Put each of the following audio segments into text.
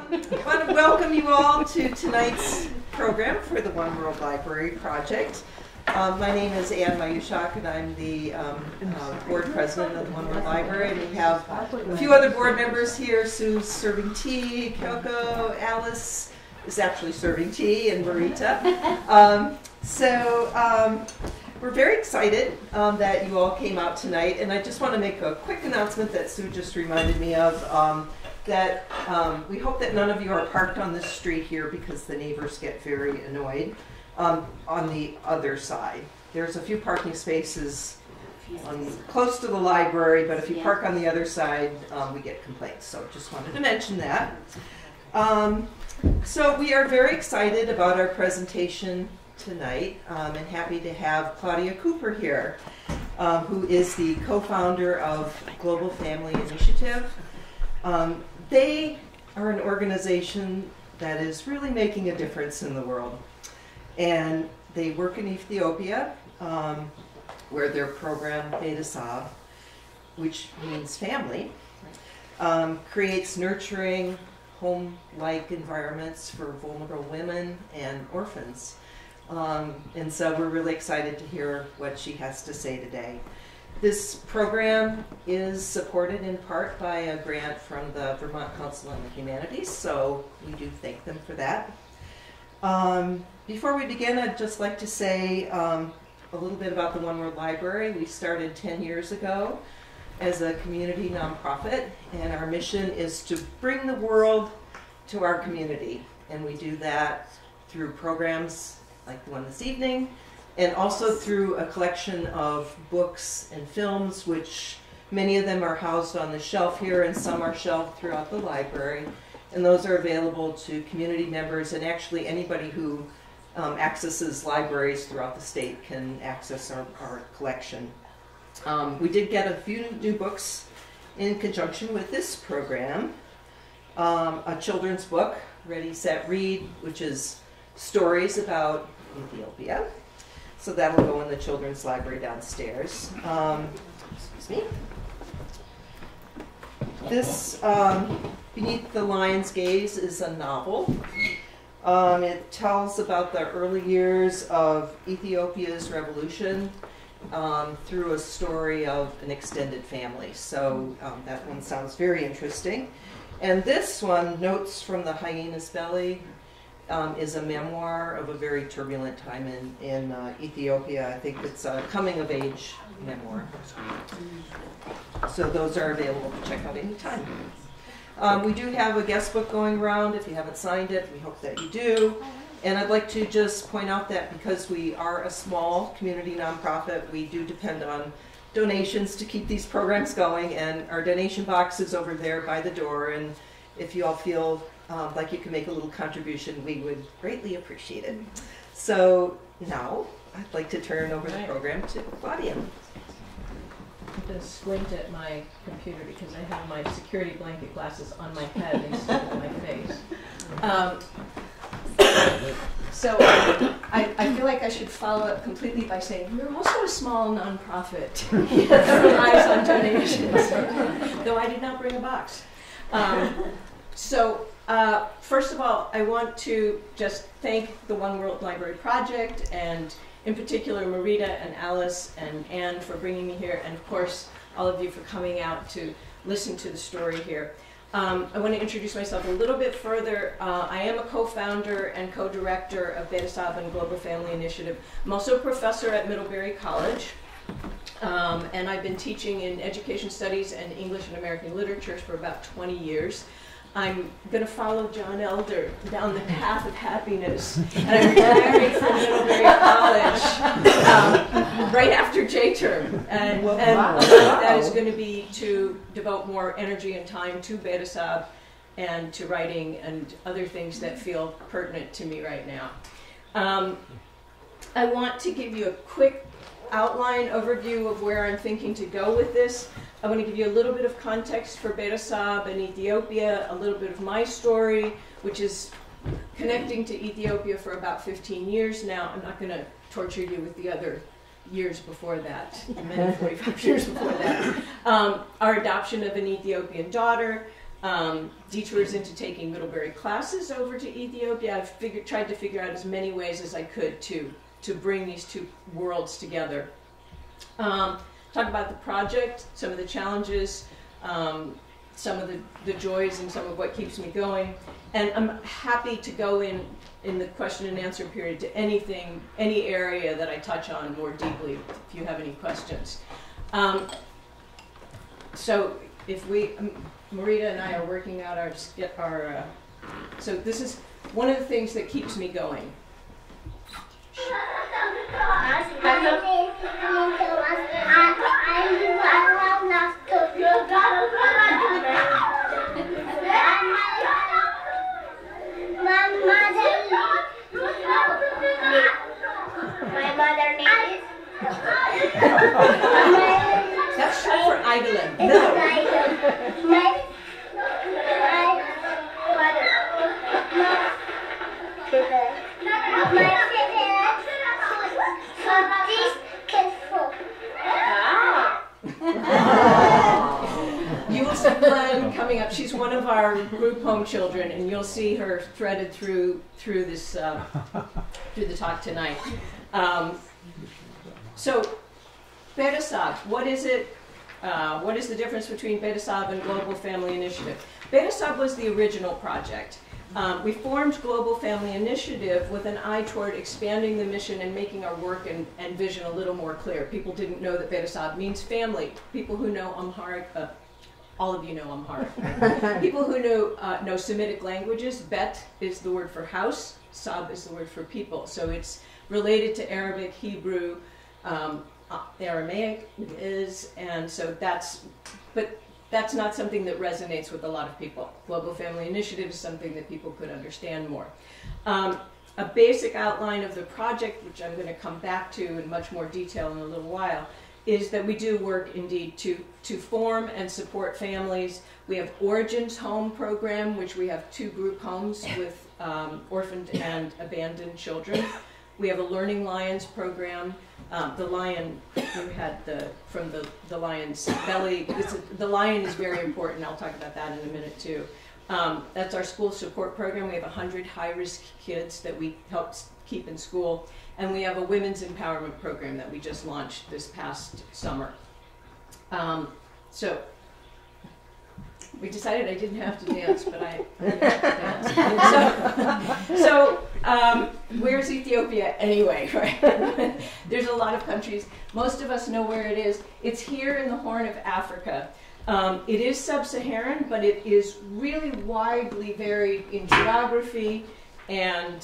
I want to welcome you all to tonight's program for the One World Library Project. My name is Ann Mayushak, and I'm the board president of the One World Library. And we have a few other board members here. Sue's serving tea, Kyoko, Alice is actually serving tea, and Marita. We're very excited that you all came out tonight, and I just want to make a quick announcement that Sue just reminded me of, that we hope that none of you are parked on this street here because the neighbors get very annoyed. On the other side, there's a few parking spaces close to the library, but if you park on the other side, we get complaints, so just wanted to mention that. So we are very excited about our presentation tonight, and happy to have Claudia Cooper here, who is the co-founder of Global Family Initiative. They are an organization that is really making a difference in the world. And they work in Ethiopia, where their program, Betasab, which means family, creates nurturing, home-like environments for vulnerable women and orphans. And so we're really excited to hear what she has to say today. This program is supported in part by a grant from the Vermont Council on the Humanities, so we do thank them for that. Before we begin, I'd just like to say a little bit about the One World Library. We started 10 years ago as a community nonprofit, and our mission is to bring the world to our community. And we do that through programs like the one this evening, and also through a collection of books and films, which many of them are housed on the shelf here, and some are shelved throughout the library. And those are available to community members, and actually anybody who accesses libraries throughout the state can access our collection. We did get a few new books in conjunction with this program. A children's book, Ready, Set, Read, which is stories about Ethiopia. So that'll go in the children's library downstairs. Excuse me. This, Beneath the Lion's Gaze, is a novel. It tells about the early years of Ethiopia's revolution through a story of an extended family. So that one sounds very interesting. And this one, Notes from the Hyena's Belly, is a memoir of a very turbulent time in Ethiopia. I think it's a coming-of-age memoir. So those are available to check out anytime. We do have a guest book going around. If you haven't signed it, we hope that you do. And I'd like to just point out that because we are a small community nonprofit, we do depend on donations to keep these programs going, and our donation box is over there by the door, and if you all feel like you can make a little contribution, we would greatly appreciate it. So now I'd like to turn over the program to Claudia. I'm going to squint at my computer because I have my security blanket glasses on my head instead of my face. So I feel like I should follow up completely by saying we're also a small nonprofit that relies on donations, though I did not bring a box. First of all, I want to just thank the One World Library Project, and in particular Marita and Alice and Anne for bringing me here, and of course all of you for coming out to listen to the story here. I want to introduce myself a little bit further. I am a co-founder and co-director of Betasab and Global Family Initiative. I'm also a professor at Middlebury College, and I've been teaching in education studies and English and American literatures for about 20 years. I'm going to follow John Elder down the path of happiness, and I'm retiring from Middlebury College right after J-term, and that is going to be to devote more energy and time to Betasab and to writing and other things that feel pertinent to me right now. I want to give you a quick outline overview of where I'm thinking to go with this. I want to give you a little bit of context for Betasab and Ethiopia, a little bit of my story, which is connecting to Ethiopia for about 15 years now. I'm not going to torture you with the other years before that, many 45 years before that. Our adoption of an Ethiopian daughter, detours into taking Middlebury classes over to Ethiopia. I've tried to figure out as many ways as I could to bring these two worlds together. Talk about the project, some of the challenges, some of the joys, and some of what keeps me going. And I'm happy to go in the question and answer period to anything, any area that I touch on more deeply, if you have any questions. So if Marita and I are working out so this is one of the things that keeps me going. My mother name is. That's short for Idolin. No. You will see Glenn coming up. She's one of our group home children, and you'll see her threaded through this through the talk tonight. So, Betasab, what is it? What is the difference between Betasab and Global Family Initiative? Betasab was the original project. We formed Global Family Initiative with an eye toward expanding the mission and making our work and vision a little more clear. People didn't know that Betasab means family. People who know Amharic, all of you know Amharic. Right? People who know Semitic languages, Bet is the word for house, Sab is the word for people. So it's related to Arabic, Hebrew, Aramaic is, and so that's not something that resonates with a lot of people. Global Family Initiative is something that people could understand more. A basic outline of the project, which I'm going to come back to in much more detail in a little while, is that we do work indeed to form and support families. We have Origins Home program, which we have 2 group homes with orphaned and abandoned children. We have a Learning Lions program. The lion, we had from the lion's belly. The lion is very important. I'll talk about that in a minute too. That's our school support program. We have 100 high-risk kids that we help keep in school. And we have a women's empowerment program that we just launched this past summer. So we decided I didn't have to dance, but I have to dance. So where's Ethiopia anyway, right? There's a lot of countries. Most of us know where it is. It's here in the Horn of Africa. It is sub-Saharan, but it is really widely varied in geography, and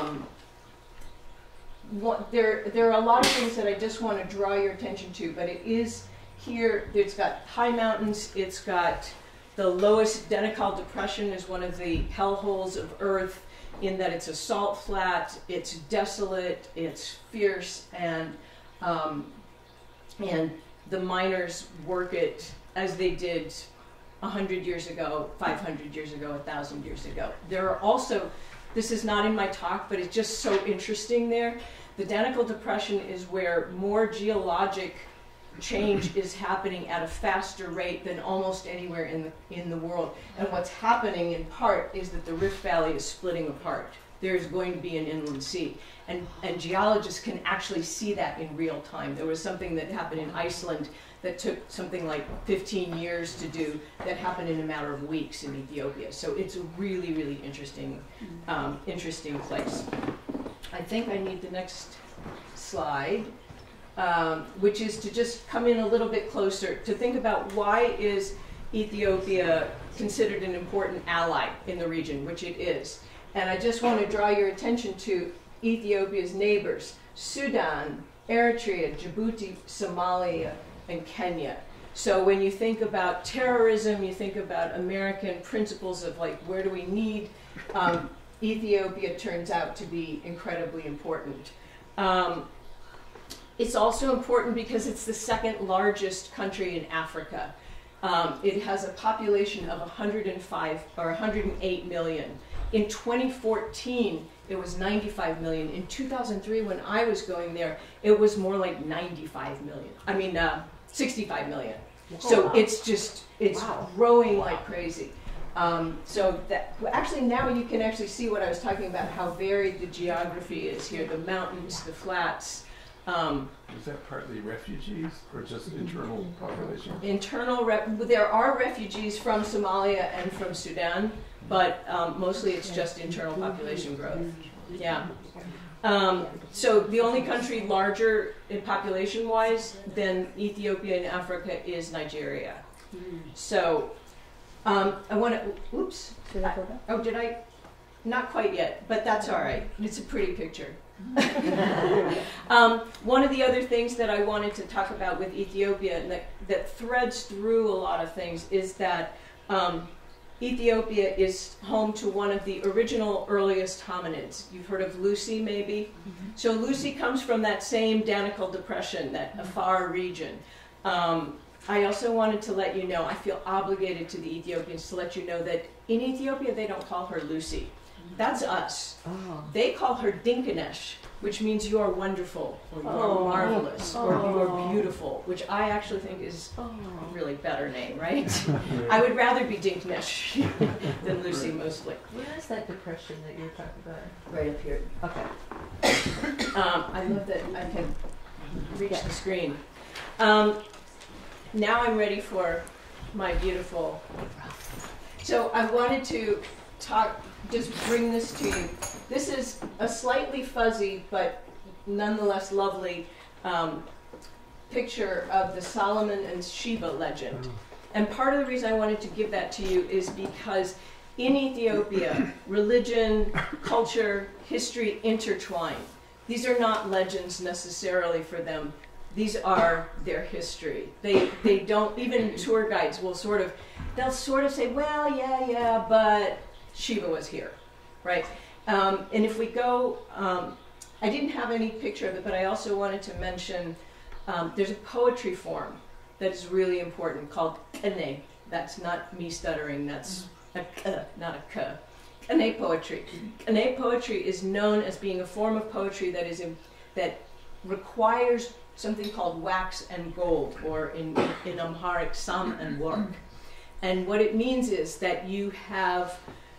there are a lot of things that I just want to draw your attention to, but it is here. It's got high mountains. It's got the lowest Danakil Depression is one of the hellholes of Earth in that it's a salt flat, it's desolate, it's fierce, and the miners work it as they did 100 years ago, 500 years ago, 1,000 years ago. There are also, this is not in my talk, but it's just so interesting there. The Danakil Depression is where more geologic change is happening at a faster rate than almost anywhere in the world. And what's happening in part is that the Rift Valley is splitting apart. There's going to be an inland sea. And geologists can actually see that in real time. There was something that happened in Iceland that took something like 15 years to do that happened in a matter of weeks in Ethiopia. So it's a really, really interesting, interesting place. I think I need the next slide. Which is to just come in a little bit closer to think about why is Ethiopia considered an important ally in the region, which it is. And I just want to draw your attention to Ethiopia's neighbors, Sudan, Eritrea, Djibouti, Somalia, and Kenya. So when you think about terrorism, you think about American principles of like, where do we need? Ethiopia turns out to be incredibly important. It's also important because it's the second largest country in Africa. It has a population of 105 or 108 million. In 2014, it was 95 million. In 2003, when I was going there, it was more like 95 million. I mean, 65 million. So it's just, it's growing like crazy. So that, well, actually now you can actually see what I was talking about, how varied the geography is here, the mountains, the flats. Is that partly refugees or just internal population? There are refugees from Somalia and from Sudan, but mostly it's just internal population growth. Yeah. So the only country larger in population-wise than Ethiopia in Africa is Nigeria. So I want to, oops. Did I go back? Oh, did I? Not quite yet, but that's all right. It's a pretty picture. One of the other things that I wanted to talk about with Ethiopia and that threads through a lot of things is that Ethiopia is home to one of the original earliest hominids. You've heard of Lucy, maybe? Mm-hmm. So Lucy comes from that same Danakil Depression, that Afar region. I also wanted to let you know, I feel obligated to the Ethiopians to let you know that in Ethiopia they don't call her Lucy. That's us. Oh. They call her Dinkanesh, which means you are wonderful, or you are marvelous, or you are beautiful, which I actually think is a really better name, right? I would rather be Dinkanesh than Lucy, mostly. Where is that depression that you're talking about? Right up here. Okay. I love that I can reach the screen. Now I'm ready for my beautiful. So I wanted to just bring this to you. This is a slightly fuzzy, but nonetheless lovely picture of the Solomon and Sheba legend. And part of the reason I wanted to give that to you is because in Ethiopia, religion, culture, history intertwine. These are not legends necessarily for them. These are their history. They don't, even tour guides will they'll sort of say, well, yeah, but Sheba was here, right? And if we go, I didn't have any picture of it, but I also wanted to mention there's a poetry form that is really important called Kene. That's not me stuttering, that's a K, not a K. Kene poetry. Kene poetry is known as being a form of poetry that requires something called wax and gold, or in Amharic, sam and work. And what it means is that you have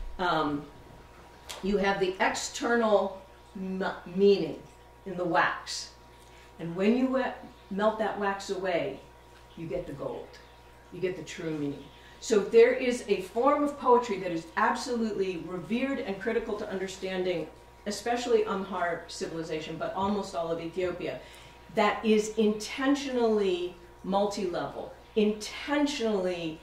the external meaning in the wax. And when you melt that wax away, you get the gold. You get the true meaning. So there is a form of poetry that is absolutely revered and critical to understanding, especially Amharic civilization, but almost all of Ethiopia, that is intentionally multi-level, intentionally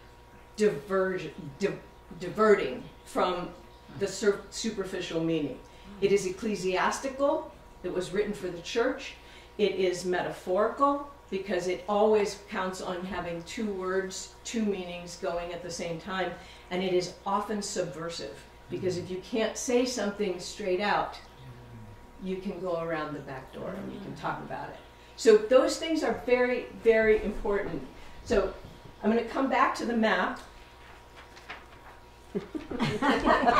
diverting from the superficial meaning. It is ecclesiastical. It was written for the church. It is metaphorical because it always counts on having two words, two meanings going at the same time. And it is often subversive because if you can't say something straight out, you can go around the back door and you can talk about it. So those things are very, very important. So I'm going to come back to the map. I'm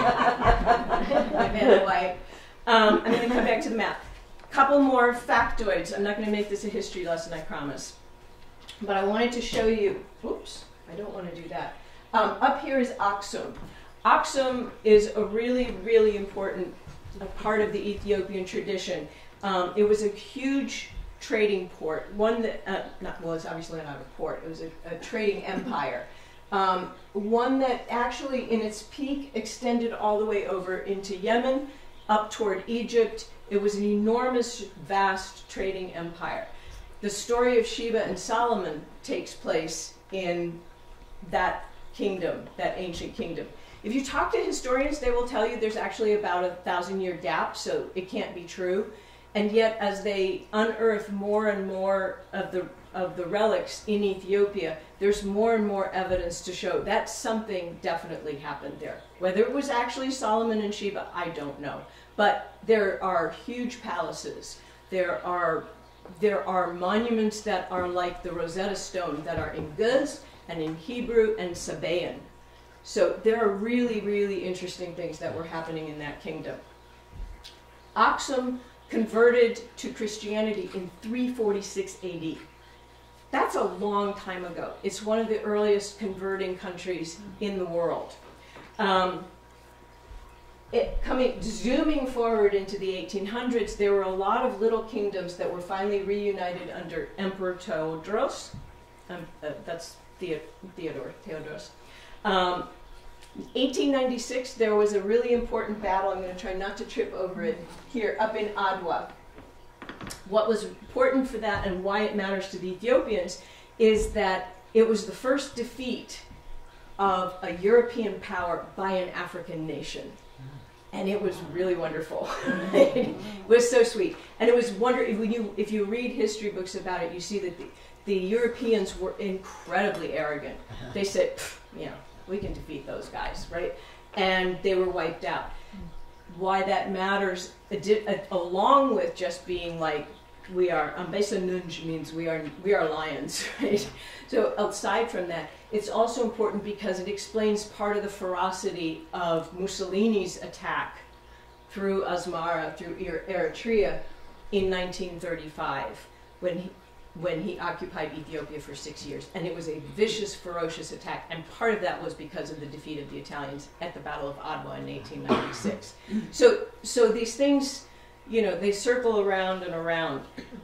going to come back to the map. Couple more factoids. I'm not going to make this a history lesson, I promise. But I wanted to show you, oops, I don't want to do that. Up here is Aksum. Aksum is a really, really important part of the Ethiopian tradition. It was a huge trading port, one that, it's obviously not a port, it was a trading empire. One that actually in its peak extended all the way over into Yemen, up toward Egypt. It was an enormous, vast trading empire. The story of Sheba and Solomon takes place in that kingdom, that ancient kingdom. If you talk to historians, they will tell you there's actually about 1,000-year gap, so it can't be true. And yet, as they unearth more and more of the relics in Ethiopia, there's more and more evidence to show that something definitely happened there. Whether it was actually Solomon and Sheba, I don't know. But there are huge palaces. There are monuments that are like the Rosetta Stone that are in Guz and in Hebrew and Sabaean. So there are really, really interesting things that were happening in that kingdom. Aksum converted to Christianity in 346 AD. That's a long time ago. It's one of the earliest converting countries in the world. Zooming forward into the 1800s, there were a lot of little kingdoms that were finally reunited under Emperor Theodros. That's Theodros. 1896, there was a really important battle. I'm going to try not to trip over it here, up in Adwa. What was important for that and why it matters to the Ethiopians is that it was the first defeat of a European power by an African nation. And it was really wonderful. It was so sweet. And it was wonderful. If you read history books about it, you see that the Europeans were incredibly arrogant. They said, we can defeat those guys, right? And they were wiped out. Why that matters, along with just being like, we are, Ambesa Nunj means we are lions, right? So aside from that, it's also important because it explains part of the ferocity of Mussolini's attack through Asmara, through Eritrea in 1935, when he occupied Ethiopia for 6 years. And it was a vicious, ferocious attack. And part of that was because of the defeat of the Italians at the Battle of Adwa in 1896. So these things, they circle around and around.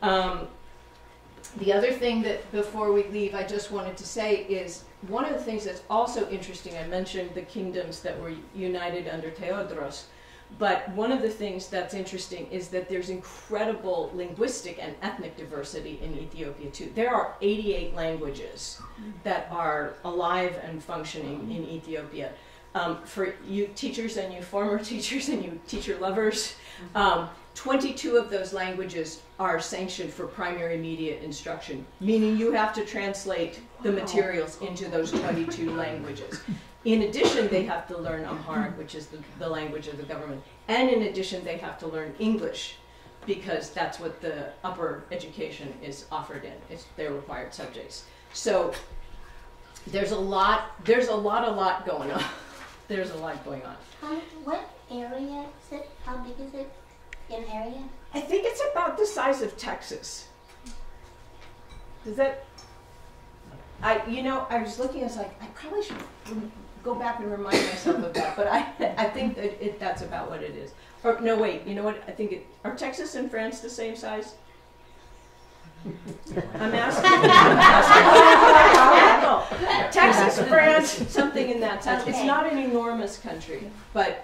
The other thing that, before we leave, I just wanted to say is, one of the things that's also interesting, I mentioned the kingdoms that were united under Theodros, but one of the things that's interesting is that there's incredible linguistic and ethnic diversity in Ethiopia too. There are 88 languages that are alive and functioning in Ethiopia. For you teachers and you former teachers and you teacher lovers, 22 of those languages are sanctioned for primary media instruction, meaning you have to translate the materials into those 22 languages. In addition, they have to learn Amharic, which is the language of the government. And in addition, they have to learn English, because that's what the upper education is offered in. It's their required subjects. So there's a lot going on. There's a lot going on. What area is it? How big is it in area? I think it's about the size of Texas. Does that... I was looking, I was like, I probably should go back and remind myself of that, but I think that that's about what it is. Or, no, wait, you know what? I think are Texas and France the same size? I'm asking. Texas, France, something in that sense. Okay. It's not an enormous country, but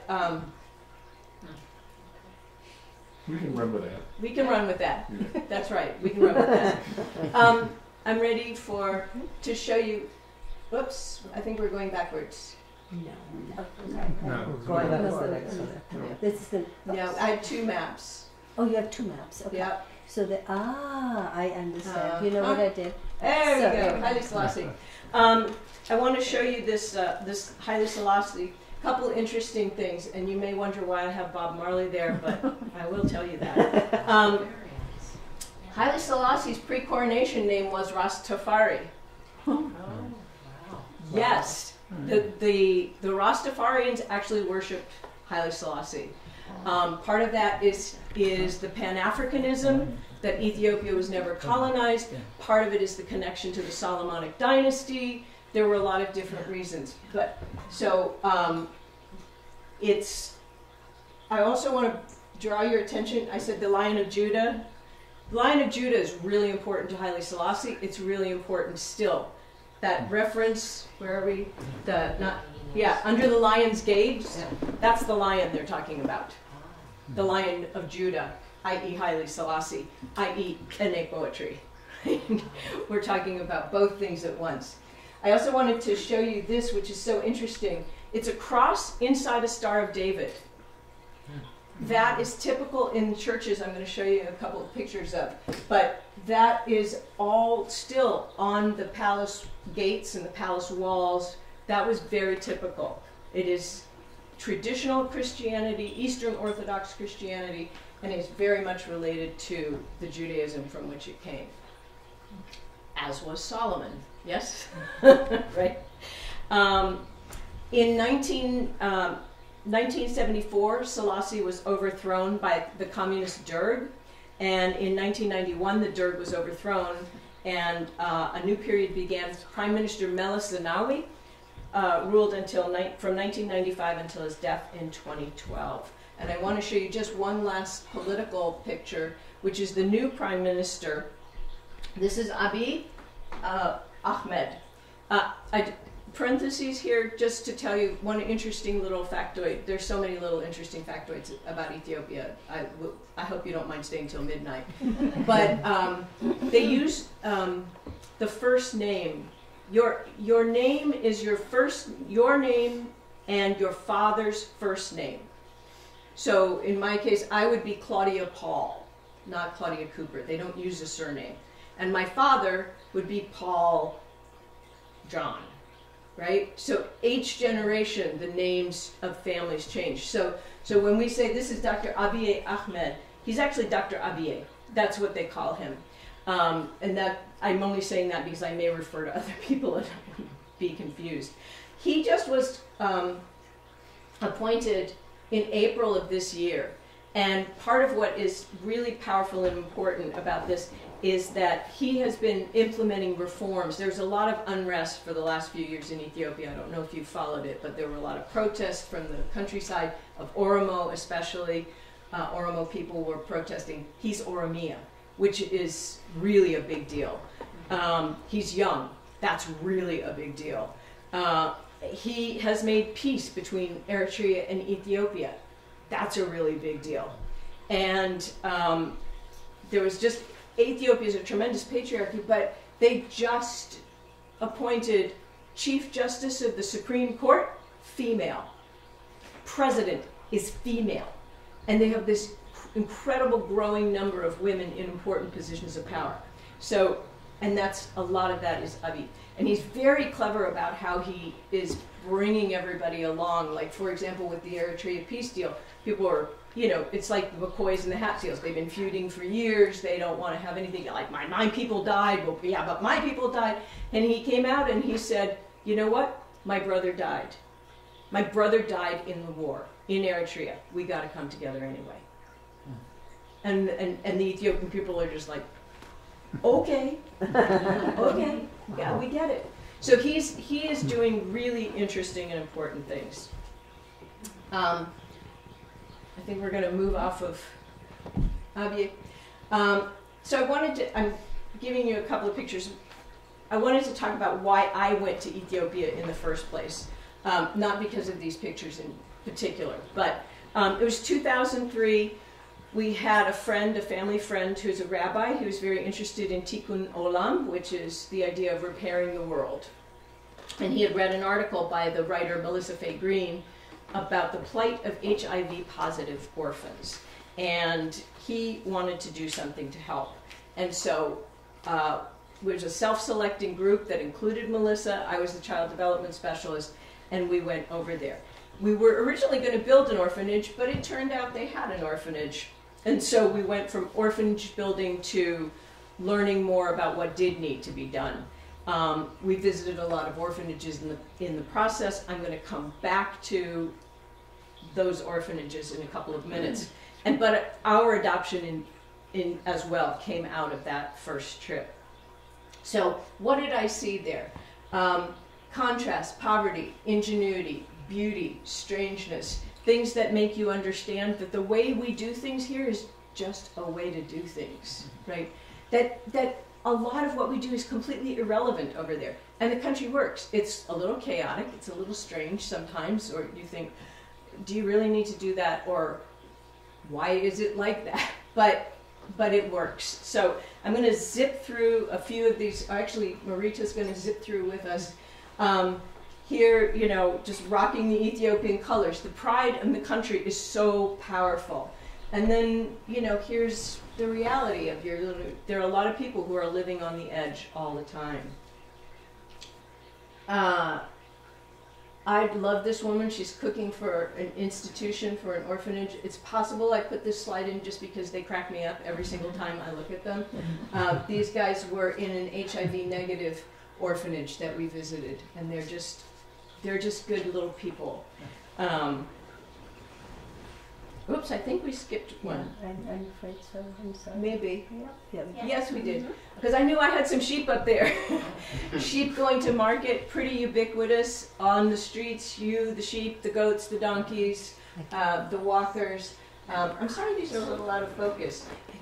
We can run with that. we can run with that. Yeah. That's right, we can run with that. I'm ready to show you. Whoops, I think we're going backwards. No. Going up to the next one. No. This is the. Yeah, I have two maps. Oh, you have two maps. Okay. Yeah. So I understand. You know what I did? There So- we go, Haile Selassie. I want to show you this Haile Selassie. Couple interesting things, and you may wonder why I have Bob Marley there, but I will tell you that. Haile Selassie's pre-coronation name was Rastafari. Yes, the Rastafarians actually worshipped Haile Selassie. Part of that is the Pan-Africanism, that Ethiopia was never colonized. Part of it is the connection to the Solomonic dynasty. There were a lot of different reasons. But so I also want to draw your attention. I said the Lion of Judah. The Lion of Judah is really important to Haile Selassie. It's really important still. That reference, where are we? Under the lion's gaze. That's the lion they're talking about. The Lion of Judah, i.e. Haile Selassie, i.e. Ene poetry. We're talking about both things at once. I also wanted to show you this, which is so interesting. It's a cross inside a Star of David. That is typical in churches. I'm going to show you a couple of pictures of. But that is all still on the palace gates and the palace walls. That was very typical. It is traditional Christianity, Eastern Orthodox Christianity, and it's very much related to the Judaism from which it came. As was Solomon, yes? Right? In 1974, Selassie was overthrown by the communist Derg, and in 1991, the Derg was overthrown, and a new period began. Prime Minister Meles Zenawi ruled from 1995 until his death in 2012. And I want to show you just one last political picture, which is the new prime minister. This is Abiy Ahmed. Parentheses here just to tell you one interesting little factoid. There's so many little interesting factoids about Ethiopia. I hope you don't mind staying till midnight. But they use the first name. Your name is your name and your father's first name. So in my case, I would be Claudia Paul, not Claudia Cooper. They don't use a surname. And my father would be Paul John, right? So each generation, the names of families change. So when we say this is Dr. Abiy Ahmed, he's actually Dr. Abiy. That's what they call him. And that I'm only saying that because I may refer to other people and be confused. He just was appointed in April of this year. And part of what is really powerful and important about this is that he has been implementing reforms. There's a lot of unrest for the last few years in Ethiopia. I don't know if you followed it, but there were a lot of protests from the countryside of Oromo especially. Oromo people were protesting. He's Oromia, which is really a big deal. He's young. That's really a big deal. He has made peace between Eritrea and Ethiopia. That's a really big deal. And there was just, Ethiopia is a tremendous patriarchy, but they just appointed Chief Justice of the Supreme Court, female. President is female. And they have this incredible growing number of women in important positions of power. So, and that's, a lot of that is Abiy. And he's very clever about how he is bringing everybody along. Like, for example, with the Eritrea peace deal, people are, it's like the McCoys and the Hatfields. They've been feuding for years. They don't want to have anything like, my people died. Well, yeah, but my people died. And he came out and he said, you know what? My brother died. My brother died in the war in Eritrea. We got to come together anyway. And the Ethiopian people are just like, okay, okay, yeah, we get it. So he is doing really interesting and important things. I think we're going to move off of Abiy. So I'm giving you a couple of pictures. I wanted to talk about why I went to Ethiopia in the first place, not because of these pictures in particular, but it was 2003. We had a family friend who's a rabbi who was very interested in Tikkun Olam, which is the idea of repairing the world. And he had read an article by the writer Melissa Fay Green about the plight of HIV-positive orphans. And he wanted to do something to help. And so it was a self-selecting group that included Melissa. I was the child development specialist, and we went over there. We were originally going to build an orphanage, but it turned out they had an orphanage. And so we went from orphanage building to learning more about what did need to be done. We visited a lot of orphanages in the process. I'm going to come back to those orphanages in a couple of minutes. But our adoption in as well came out of that first trip. So what did I see there? Contrast, poverty, ingenuity, beauty, strangeness, things that make you understand that the way we do things here is just a way to do things, right? That a lot of what we do is completely irrelevant over there. And the country works. It's a little chaotic, it's a little strange sometimes, or you think, do you really need to do that? Or why is it like that? But it works. So I'm going to zip through a few of these. Actually, Marita's going to zip through with us. Here, just rocking the Ethiopian colors. The pride in the country is so powerful. And then, here's the reality of there are a lot of people who are living on the edge all the time. I love this woman. She's cooking for an institution, for an orphanage. It's possible I put this slide in just because they crack me up every single time I look at them. These guys were in an HIV negative orphanage that we visited, and they're just good little people. Oops, I think we skipped Yeah, one. I'm afraid so. I'm sorry. Maybe. Yeah. Yes, we did. Because I knew I had some sheep up there. Sheep going to market, pretty ubiquitous on the streets. You, the sheep, the goats, the donkeys, the walkers. I'm sorry these are a little out of focus.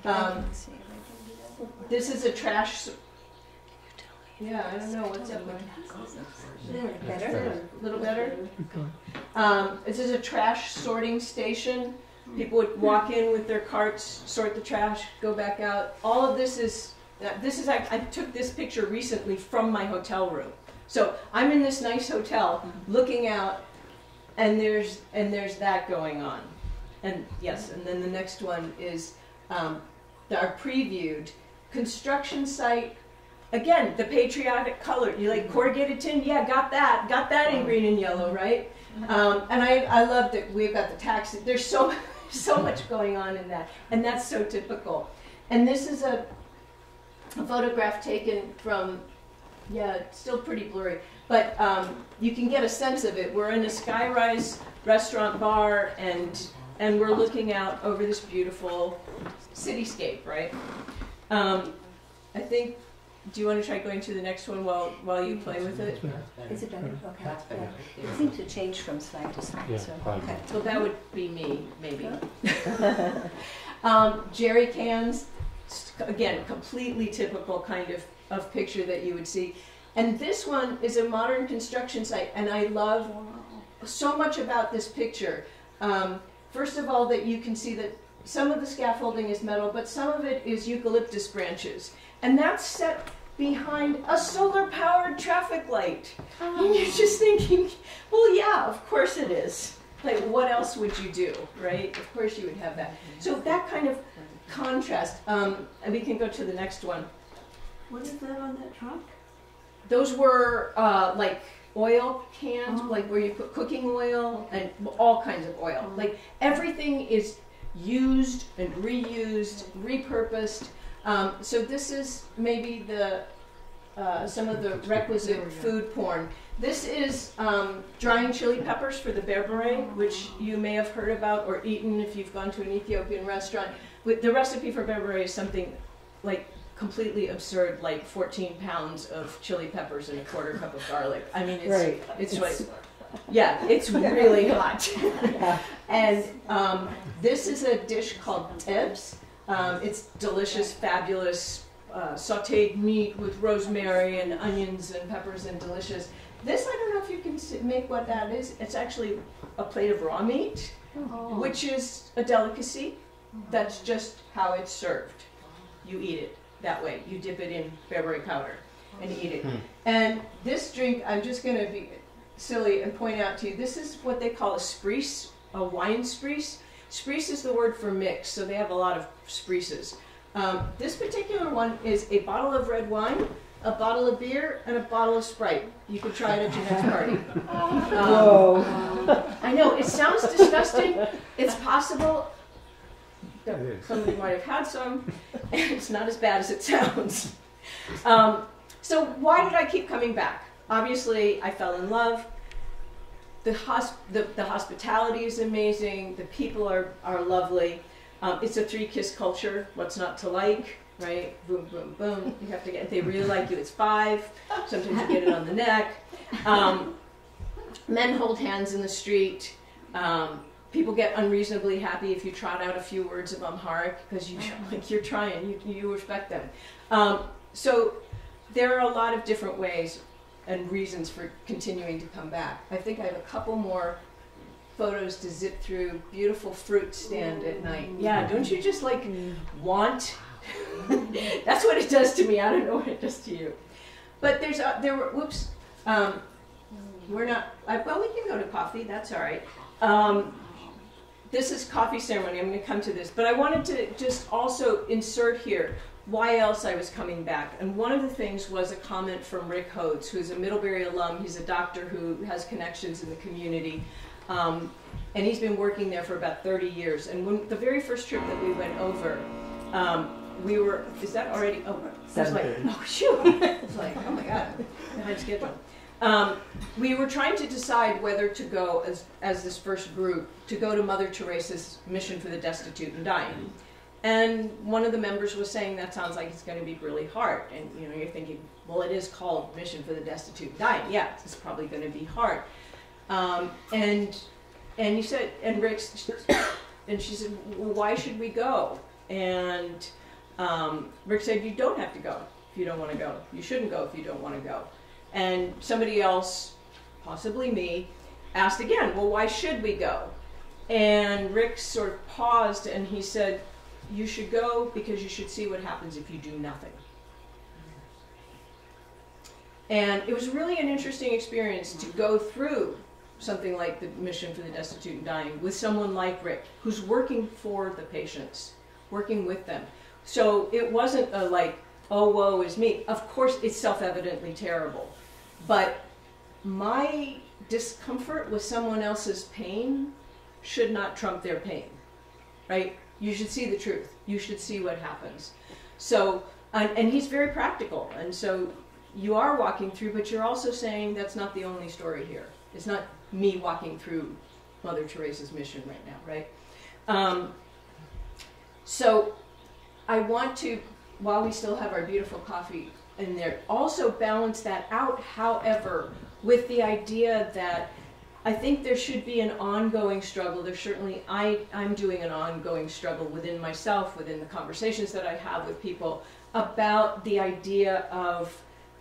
This is a trash. Yeah, I don't know what's up with better. A little better. This is a trash sorting station. People would walk in with their carts, sort the trash, go back out. All of this is. I took this picture recently from my hotel room. So I'm in this nice hotel, looking out, and there's that going on. And yes, and then the next one is our previewed construction site. Again, the patriotic color. You like corrugated tin? Yeah, got that in green and yellow, right? And I love that we've got the taxi. There's so much going on in that, and that's so typical. And this is a photograph taken from, yeah, it's still pretty blurry, but you can get a sense of it. We're in a skyrise restaurant bar, and we're looking out over this beautiful cityscape, right? I think. Do you want to try going to the next one while you play with it? Is it better? Okay. Yeah. It seems to change from slide to slide. Yeah, so. fine. Okay. Well, that would be me, maybe. Jerry cans, again, completely typical kind of picture that you would see. And this one is a modern construction site, and I love so much about this picture. First of all, that you can see that some of the scaffolding is metal, but some of it is eucalyptus branches. And that's set behind a solar-powered traffic light. And you're just thinking, well, yeah, of course it is. Like, what else would you do, right? Of course you would have that. So that kind of contrast. And we can go to the next one. What is that on that truck? Those were like oil cans, like where you put cooking oil and all kinds of oil. Like everything is used and reused, repurposed. So this is maybe the some of the requisite food porn. This is drying chili peppers for the berbere, which you may have heard about or eaten if you've gone to an Ethiopian restaurant. The recipe for berbere is something like completely absurd, like 14 pounds of chili peppers and a quarter cup of garlic. I mean, it's like, yeah, it's really hot. And this is a dish called tebs. It's delicious, fabulous, sauteed meat with rosemary and onions and peppers and delicious. This, I don't know if you can make what that is. It's actually a plate of raw meat, which is a delicacy. That's just how it's served. You eat it that way. You dip it in berbere powder and eat it. And this drink, I'm just going to be silly and point out to you, this is what they call a spries, a wine spries. Spries is the word for mix, so they have a lot of sprises. This particular one is a bottle of red wine, a bottle of beer, and a bottle of Sprite. You could try it at your next party. I know, it sounds disgusting. It's possible that somebody might have had some, and it's not as bad as it sounds. So why did I keep coming back? Obviously, I fell in love. The hospitality is amazing. The people are lovely. It's a three-kiss culture. What's not to like, right? Boom, boom, boom. You have to get. If they really like you, it's 5. Sometimes you get it on the neck. Men hold hands in the street. People get unreasonably happy if you trot out a few words of Amharic because you're trying. You respect them. So there are a lot of different ways and reasons for continuing to come back. I think I have a couple more photos to zip through. Beautiful fruit stand at night. Yeah, don't you just like want? That's what it does to me. I don't know what it does to you. But there were, whoops, we're not, well, we can go to coffee, that's all right. This is coffee ceremony, I'm gonna come to this. But I wanted to just also insert here why else I was coming back. And one of the things was a comment from Rick Hodes, who's a Middlebury alum. He's a doctor who has connections in the community. And he's been working there for about 30 years. And when the very first trip that we went over, we were, is that already over? It's like, oh shoot. It's like, oh my God, behind schedule. we were trying to decide whether to go as this first group to go to Mother Teresa's Mission for the Destitute and Dying. And one of the members was saying that sounds like it's going to be really hard. And you know, you're thinking, well, it is called Mission for the Destitute and Dying. Yeah, it's probably going to be hard. And you said, and Rick, and she said, well, why should we go? And Rick said, you don't have to go if you don't want to go. You shouldn't go if you don't want to go. And somebody else, possibly me, asked again, well, why should we go? And Rick sort of paused and he said, you should go because you should see what happens if you do nothing. And it was really an interesting experience to go through something like the Mission for the Destitute and Dying with someone like Rick, who's working for the patients, working with them. So it wasn't a like, oh, woe is me. Of course, it's self-evidently terrible. But my discomfort with someone else's pain should not trump their pain, right? You should see the truth. You should see what happens. So, and he's very practical. And so you are walking through, but you're also saying that's not the only story here. It's not me walking through Mother Teresa's mission right now, right? So I want to, while we still have our beautiful coffee in there, also balance that out, however, with the idea that I think there should be an ongoing struggle. There's certainly, I'm doing an ongoing struggle within myself, within the conversations that I have with people, about the idea of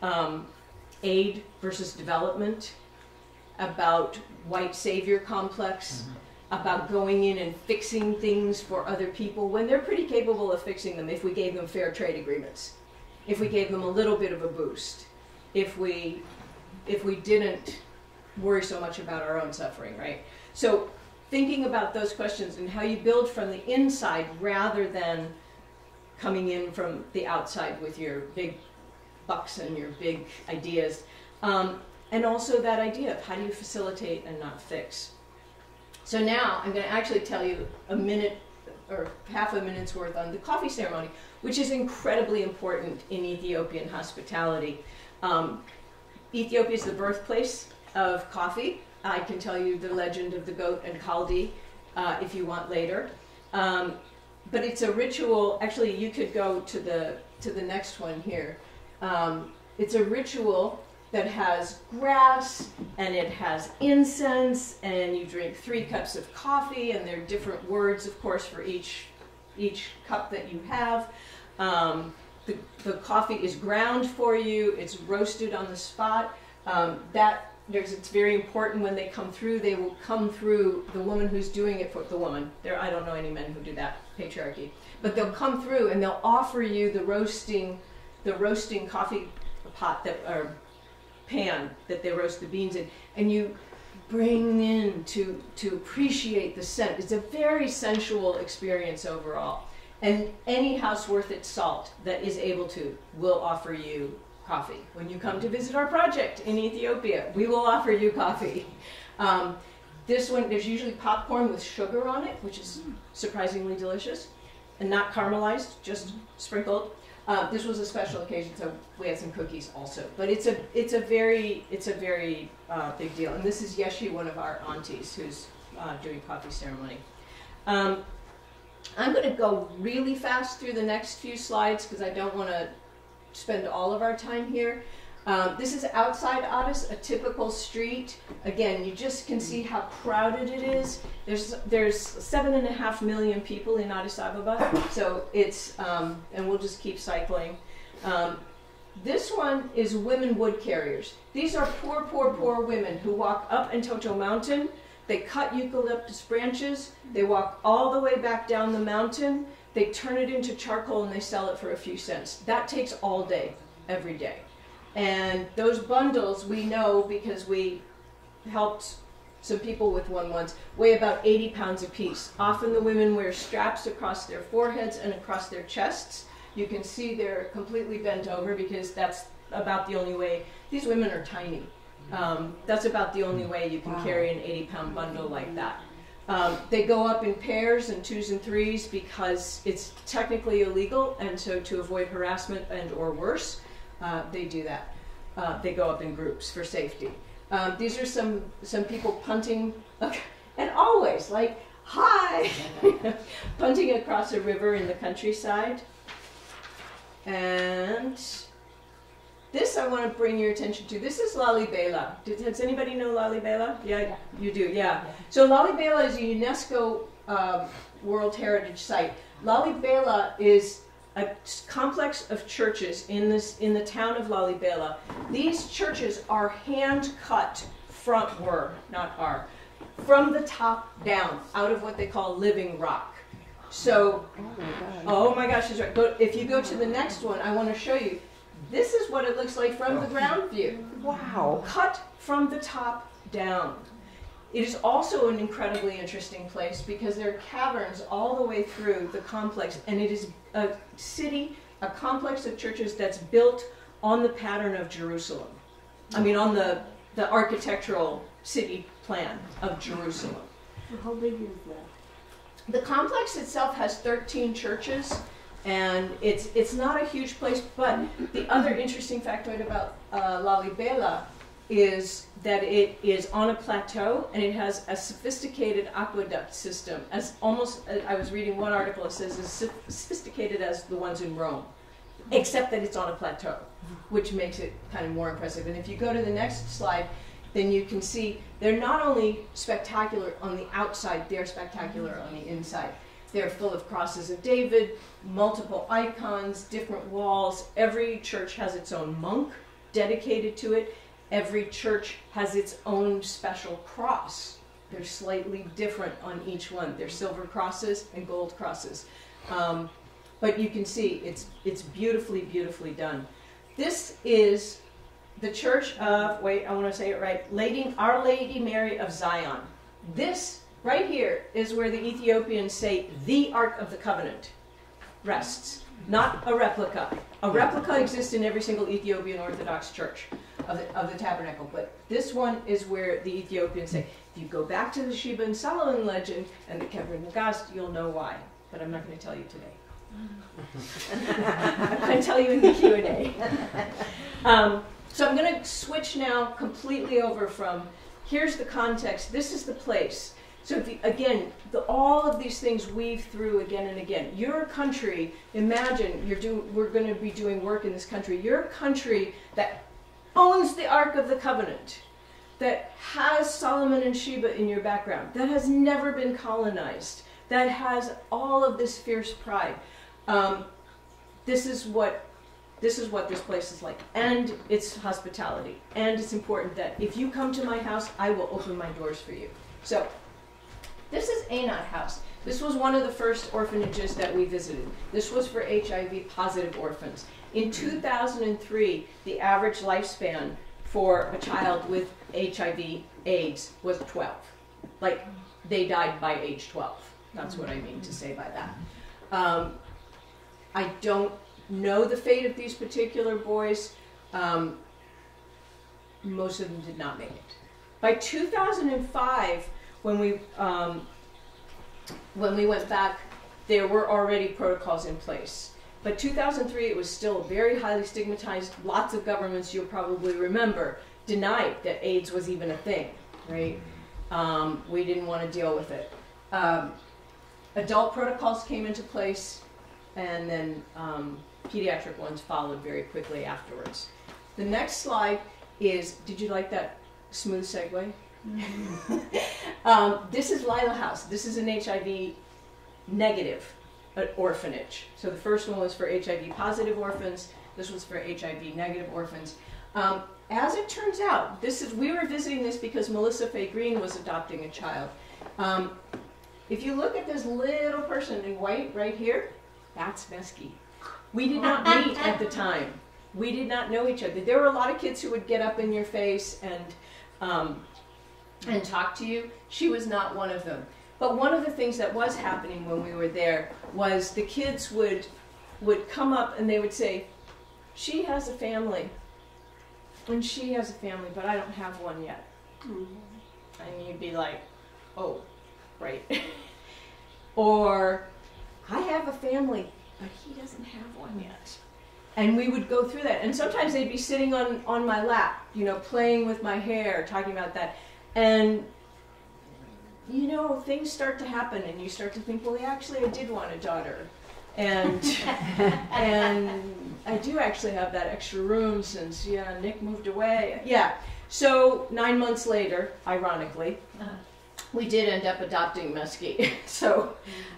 aid versus development, about white savior complex, about going in and fixing things for other people when they're pretty capable of fixing them if we gave them fair trade agreements, if we gave them a little bit of a boost, if we didn't worry so much about our own suffering, right? So thinking about those questions and how you build from the inside rather than coming in from the outside with your big bucks and your big ideas. And also that idea of how do you facilitate and not fix. So now I'm going to actually tell you a minute or half a minute's worth on the coffee ceremony, which is incredibly important in Ethiopian hospitality. Ethiopia is the birthplace of coffee. I can tell you the legend of the goat and Kaldi if you want later. But it's a ritual. Actually, you could go to the next one here. It's a ritual that has grass and it has incense, and you drink 3 cups of coffee, and there are different words, of course, for each cup that you have. The coffee is ground for you. It's roasted on the spot. It's very important when they come through. They will come through the woman who's doing it for the woman. I don't know any men who do that, patriarchy. But they'll come through and they'll offer you the roasting coffee pot or pan that they roast the beans in, and you bring in to appreciate the scent. It's a very sensual experience overall. And any house worth its salt that is able to will offer you coffee. When you come to visit our project in Ethiopia, we will offer you coffee. This one, there's usually popcorn with sugar on it, which is surprisingly delicious, and not caramelized, just sprinkled. This was a special occasion, so we had some cookies also. But it's a very big deal. And this is Yeshi, one of our aunties, who's doing coffee ceremony. I'm going to go really fast through the next few slides because I don't want to spend all of our time here. This is outside Addis, a typical street. Again, you just can see how crowded it is. There's 7.5 million people in Addis Ababa, so it's, and we'll just keep cycling. This one is women wood carriers. These are poor women who walk up Entoto Mountain. They cut eucalyptus branches. They walk all the way back down the mountain. They turn it into charcoal and they sell it for a few cents. That takes all day, every day. And those bundles, we know because we helped some people with one once, weigh about 80 pounds apiece. Often the women wear straps across their foreheads and across their chests. You can see they're completely bent over because that's about the only way. These women are tiny. That's about the only way you can carry an 80-pound bundle like that. They go up in pairs and 2s and 3s because it's technically illegal, and so to avoid harassment and or worse, they do that. they go up in groups for safety. These are some people punting, and always like, hi, punting across a river in the countryside. And this I want to bring your attention to. This is Lalibela. Does anybody know Lalibela? Yeah, you do, yeah. So Lalibela is a UNESCO World Heritage Site. Lalibela is a complex of churches in the town of Lalibela. These churches are hand cut from the top down, out of what they call living rock. So, oh my gosh, that's right. If you go to the next one, I want to show you. This is what it looks like from the ground view. Wow. Cut from the top down. It is also an incredibly interesting place because there are caverns all the way through the complex, and it is a city, a complex of churches that's built on the pattern of Jerusalem. I mean, on the architectural city plan of Jerusalem. How big is that? The complex itself has 13 churches, and it's not a huge place, but the other interesting factoid about Lalibela is that it is on a plateau, and it has a sophisticated aqueduct system, as almost, I was reading one article, it says as sophisticated as the ones in Rome, except that it's on a plateau, which makes it kind of more impressive. And if you go to the next slide, then you can see they're not only spectacular on the outside, they're spectacular on the inside. They're full of crosses of David, multiple icons, different walls. Every church has its own monk dedicated to it. Every church has its own special cross. They're slightly different on each one. They're silver crosses and gold crosses. But you can see it's beautifully, beautifully done. This is the church of, wait, I want to say it right, Our Lady Mary of Zion. This right here is where the Ethiopians say the Ark of the Covenant rests, not a replica. A replica exists in every single Ethiopian Orthodox church of the tabernacle, but this one is where the Ethiopians say, if you go back to the Sheba and Solomon legend and the Kever Nagast, you'll know why, but I'm not going to tell you today. I'm going to tell you in the Q&A. So I'm going to switch now completely over from, here's the context, this is the place. So again, all of these things weave through again and again. Your country, imagine we're going to be doing work in this country. You're a country that owns the Ark of the Covenant, that has Solomon and Sheba in your background, that has never been colonized, that has all of this fierce pride. This is what this place is like, and it's hospitality, and it's important that if you come to my house, I will open my doors for you. So this is Anat House. This was one of the first orphanages that we visited. This was for HIV positive orphans. In 2003, the average lifespan for a child with HIV AIDS was 12. Like, they died by age 12. That's what I mean to say by that. I don't know the fate of these particular boys. Most of them did not make it. By 2005, when we went back, there were already protocols in place. But 2003, it was still very highly stigmatized. Lots of governments, you'll probably remember, denied that AIDS was even a thing, right? We didn't want to deal with it. Adult protocols came into place, and then pediatric ones followed very quickly afterwards. The next slide is, did you like that smooth segue? This is Lila House. This is an HIV negative orphanage. So the first one was for HIV positive orphans. This was for HIV negative orphans. As it turns out, we were visiting this because Melissa Fay Green was adopting a child. If you look at this little person in white right here, that's Mesky. We did not meet at the time. We did not know each other. There were a lot of kids who would get up in your face and talk to you. She was not one of them. But one of the things that was happening when we were there was the kids would come up and they would say, she has a family, and she has a family, but I don't have one yet. And you'd be like, oh, right. Or, I have a family, but he doesn't have one yet. And we would go through that. And sometimes they'd be sitting on my lap, you know, playing with my hair, talking about that. And, you know, things start to happen and you start to think, well, actually, I did want a daughter. And I do actually have that extra room since, Nick moved away. Yeah. So 9 months later, ironically, we did end up adopting Mesky. So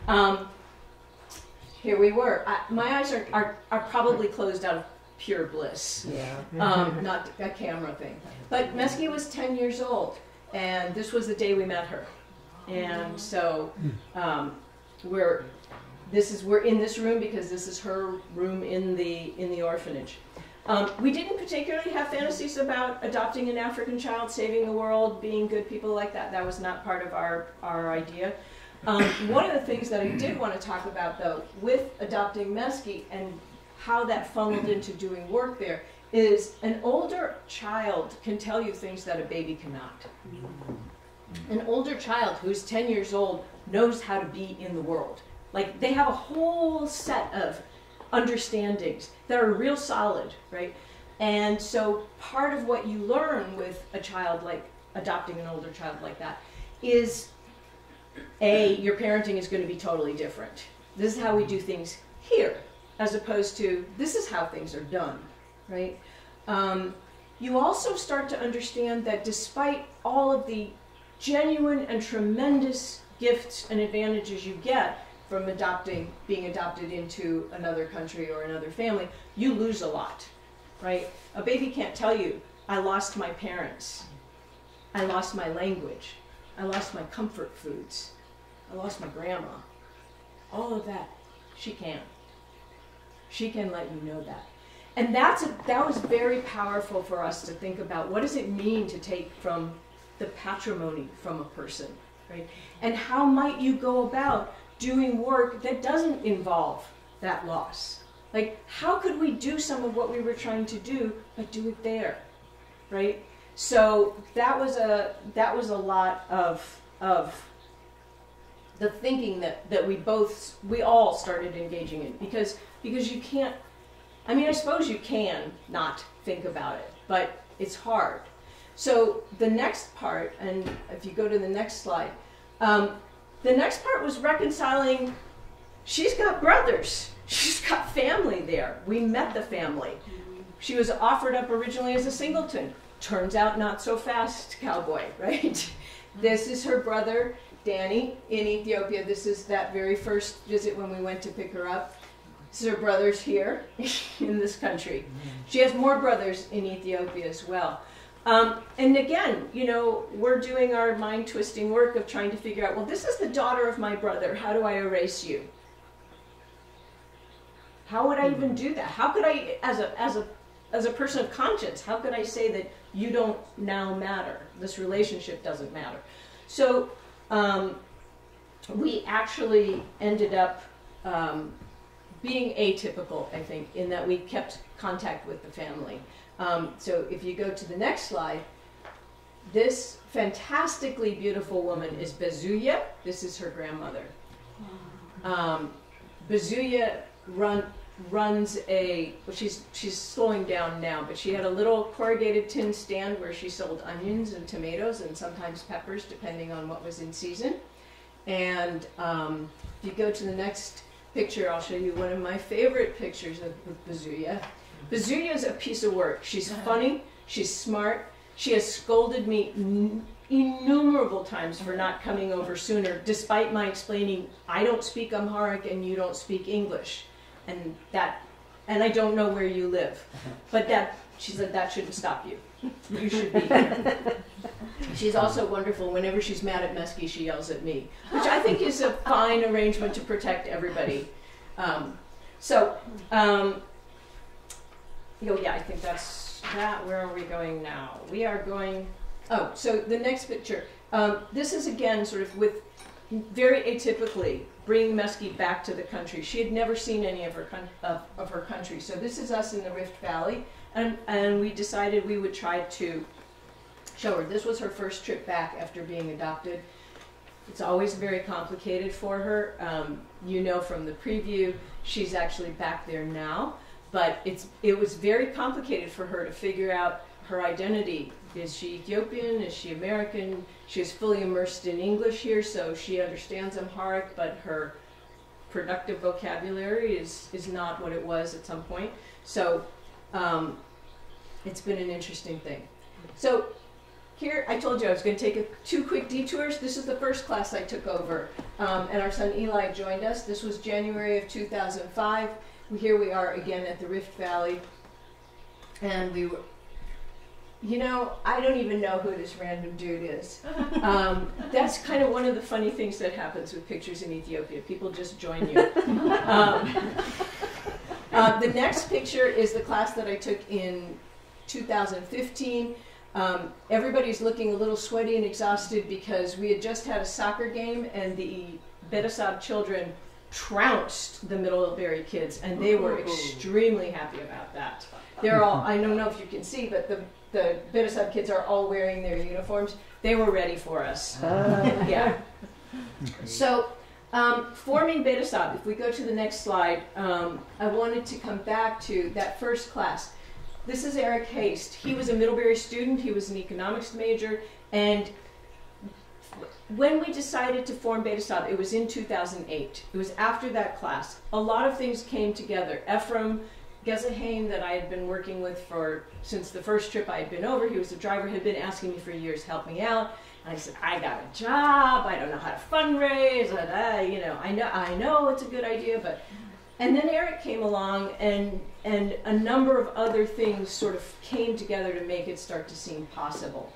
here we were. My eyes are probably closed out of pure bliss. Yeah. Not a camera thing. But Mesky was 10 years old, and this was the day we met her. And so we're in this room because this is her room in the orphanage. We didn't particularly have fantasies about adopting an African child, saving the world, being good people like that. That was not part of our idea. One of the things that I did want to talk about, though, with adopting Mesky and how that funneled into doing work there is an older child can tell you things that a baby cannot. An older child who's 10 years old knows how to be in the world. Like, they have a whole set of understandings that are real solid, right? And so part of what you learn with a child, like adopting an older child like that, is your parenting is going to be totally different. This is how we do things here, as opposed to this is how things are done, right? You also start to understand that despite all of the genuine and tremendous gifts and advantages you get from being adopted into another country or another family, you lose a lot, right? A baby can't tell you, I lost my parents, I lost my language, I lost my comfort foods, I lost my grandma. All of that, she can. She can let you know that. And that was very powerful for us to think about. What does it mean to take from the patrimony from a person, right? And how might you go about doing work that doesn't involve that loss? Like, how could we do some of what we were trying to do, but do it there, right? So that was a lot of the thinking that we all started engaging in, because you can't. I mean, I suppose you can not think about it, but it's hard. So the next part, and if you go to the next slide, the next part was reconciling. She's got brothers. She's got family there. We met the family. She was offered up originally as a singleton. Turns out not so fast, cowboy, right? This is her brother, Danny, in Ethiopia. This is that very first visit when we went to pick her up. This is her brothers here in this country. She has more brothers in Ethiopia as well. And again, we're doing our mind-twisting work of trying to figure out, well, this is the daughter of my brother. How do I erase you? How would I even do that? How could I, as a person of conscience, how could I say that you don't now matter? This relationship doesn't matter. So we actually ended up being atypical, I think, in that we kept contact with the family. So if you go to the next slide, this fantastically beautiful woman is Bezuya. This is her grandmother. Bezuya runs she's slowing down now, but she had a little corrugated tin stand where she sold onions and tomatoes and sometimes peppers, depending on what was in season. And if you go to the next picture, I'll show you one of my favorite pictures of Bezuya. Bezuya is a piece of work. She's funny, she's smart, she has scolded me innumerable times for not coming over sooner, despite my explaining, I don't speak Amharic and you don't speak English. And I don't know where you live. But she said, that shouldn't stop you. You should be here. She's also wonderful. Whenever she's mad at Mesky, she yells at me, which I think is a fine arrangement to protect everybody. I think that's that. Where are we going now? We are going, so the next picture. This is again sort of with very atypically bringing Mesky back to the country. She had never seen any of her country. So this is us in the Rift Valley, and we decided we would try to show her. This was her first trip back after being adopted. It's always very complicated for her. From the preview, she's actually back there now. but it was very complicated for her to figure out her identity. Is she Ethiopian? Is she American? She is fully immersed in English here, so she understands Amharic, but her productive vocabulary is not what it was at some point. So it's been an interesting thing. So here, I told you I was going to take 2 quick detours. This is the first class I took over, and our son Eli joined us. This was January of 2005. Here we are again at the Rift Valley, and we were, you know, I don't even know who this random dude is. That's kind of one of the funny things that happens with pictures in Ethiopia. People just join you. The next picture is the class that I took in 2015. Everybody's looking a little sweaty and exhausted because we had just had a soccer game and the Bedasab children trounced the Middlebury kids, and they were extremely happy about that. They're all, I don't know if you can see, but the Bedasab kids are all wearing their uniforms. They were ready for us. Yeah. So, forming Bedasab, if we go to the next slide, I wanted to come back to that first class. This is Eric Haste. He was a Middlebury student. He was an economics major. And when we decided to form Bedasab, it was in 2008. It was after that class. A lot of things came together. Ephraim Gezaheim, that I had been working with since the first trip I had been over, he was the driver, had been asking me for years, help me out. And I said, I got a job. I don't know how to fundraise. You know, I know it's a good idea, but... And then Eric came along, and a number of other things sort of came together to make it start to seem possible.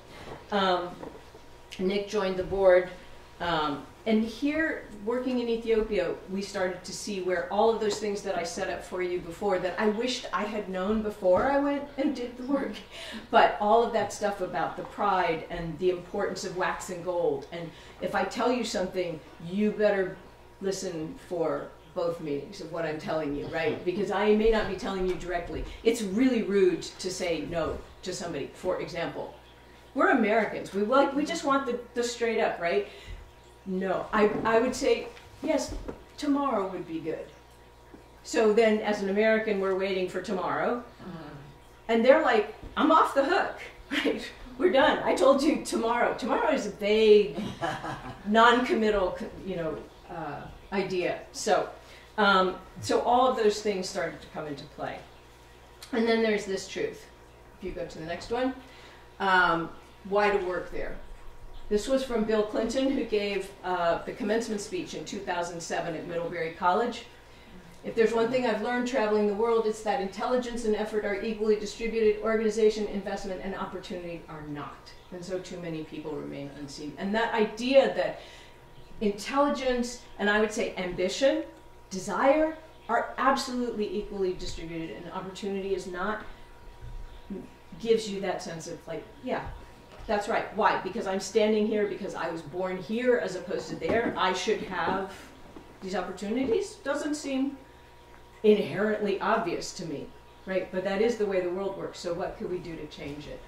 Nick joined the board, and here, working in Ethiopia, we started to see where all of those things that I set up for you before that I wished I had known before I went and did the work, but all of that stuff about the pride and the importance of wax and gold, and if I tell you something, you better listen for both meanings of what I'm telling you, right? Because I may not be telling you directly. It's really rude to say no to somebody, for example. We're Americans. We just want the straight up, right? No. I would say, yes, tomorrow would be good. So then, as an American, we're waiting for tomorrow. And they're like, I'm off the hook, right? We're done. I told you tomorrow. Tomorrow is a vague, non-committal, idea. So all of those things started to come into play. And then there's this truth. If you go to the next one, why to work there. This was from Bill Clinton, who gave the commencement speech in 2007 at Middlebury College. If there's one thing I've learned traveling the world, it's that intelligence and effort are equally distributed. Organization, investment, and opportunity are not. And so too many people remain unseen. And that idea that intelligence, and I would say ambition, desire, are absolutely equally distributed, and opportunity is not, gives you that sense of like, yeah, that's right. Why? Because I'm standing here because I was born here as opposed to there. I should have these opportunities. Doesn't seem inherently obvious to me, right? But that is the way the world works. So what could we do to change it?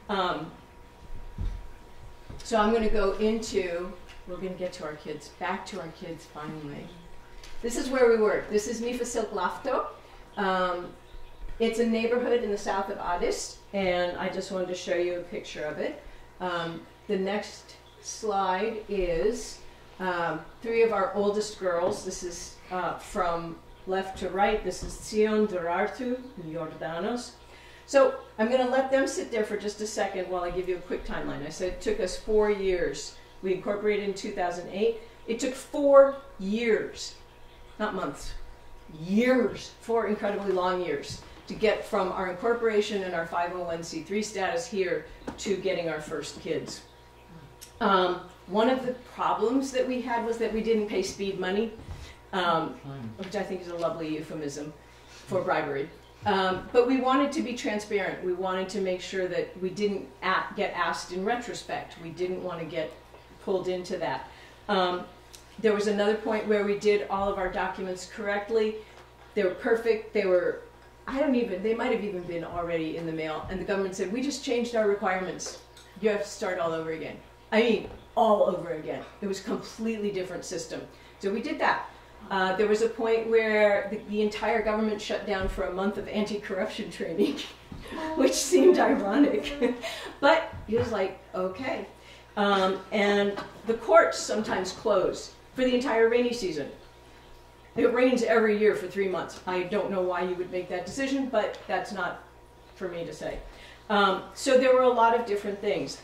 So I'm going to go into, we're going to get to our kids, back to our kids finally. This is where we work. This is Mifasilk Lafto. It's a neighborhood in the south of Addis, and I just wanted to show you a picture of it. The next slide is 3 of our oldest girls. This is from left to right. This is Sion Durartu and Jordanos. So I'm going to let them sit there for just a second while I give you a quick timeline. I said it took us 4 years. We incorporated in 2008. It took 4 years, not months, years, 4 incredibly long years to get from our incorporation and our 501c3 status here to getting our first kids. One of the problems that we had was that we didn't pay speed money, which I think is a lovely euphemism for bribery. But we wanted to be transparent. We wanted to make sure that we didn't get asked in retrospect. We didn't want to get pulled into that. There was another point where we did all of our documents correctly. They were perfect. They were, they might have even been already in the mail. And the government said, we just changed our requirements. You have to start all over again. I mean, all over again. It was a completely different system. So we did that. There was a point where the entire government shut down for a month of anti-corruption training, which seemed ironic. But he was like, okay. And the courts sometimes close for the entire rainy season. It rains every year for 3 months. I don't know why you would make that decision, but that's not for me to say. So there were a lot of different things.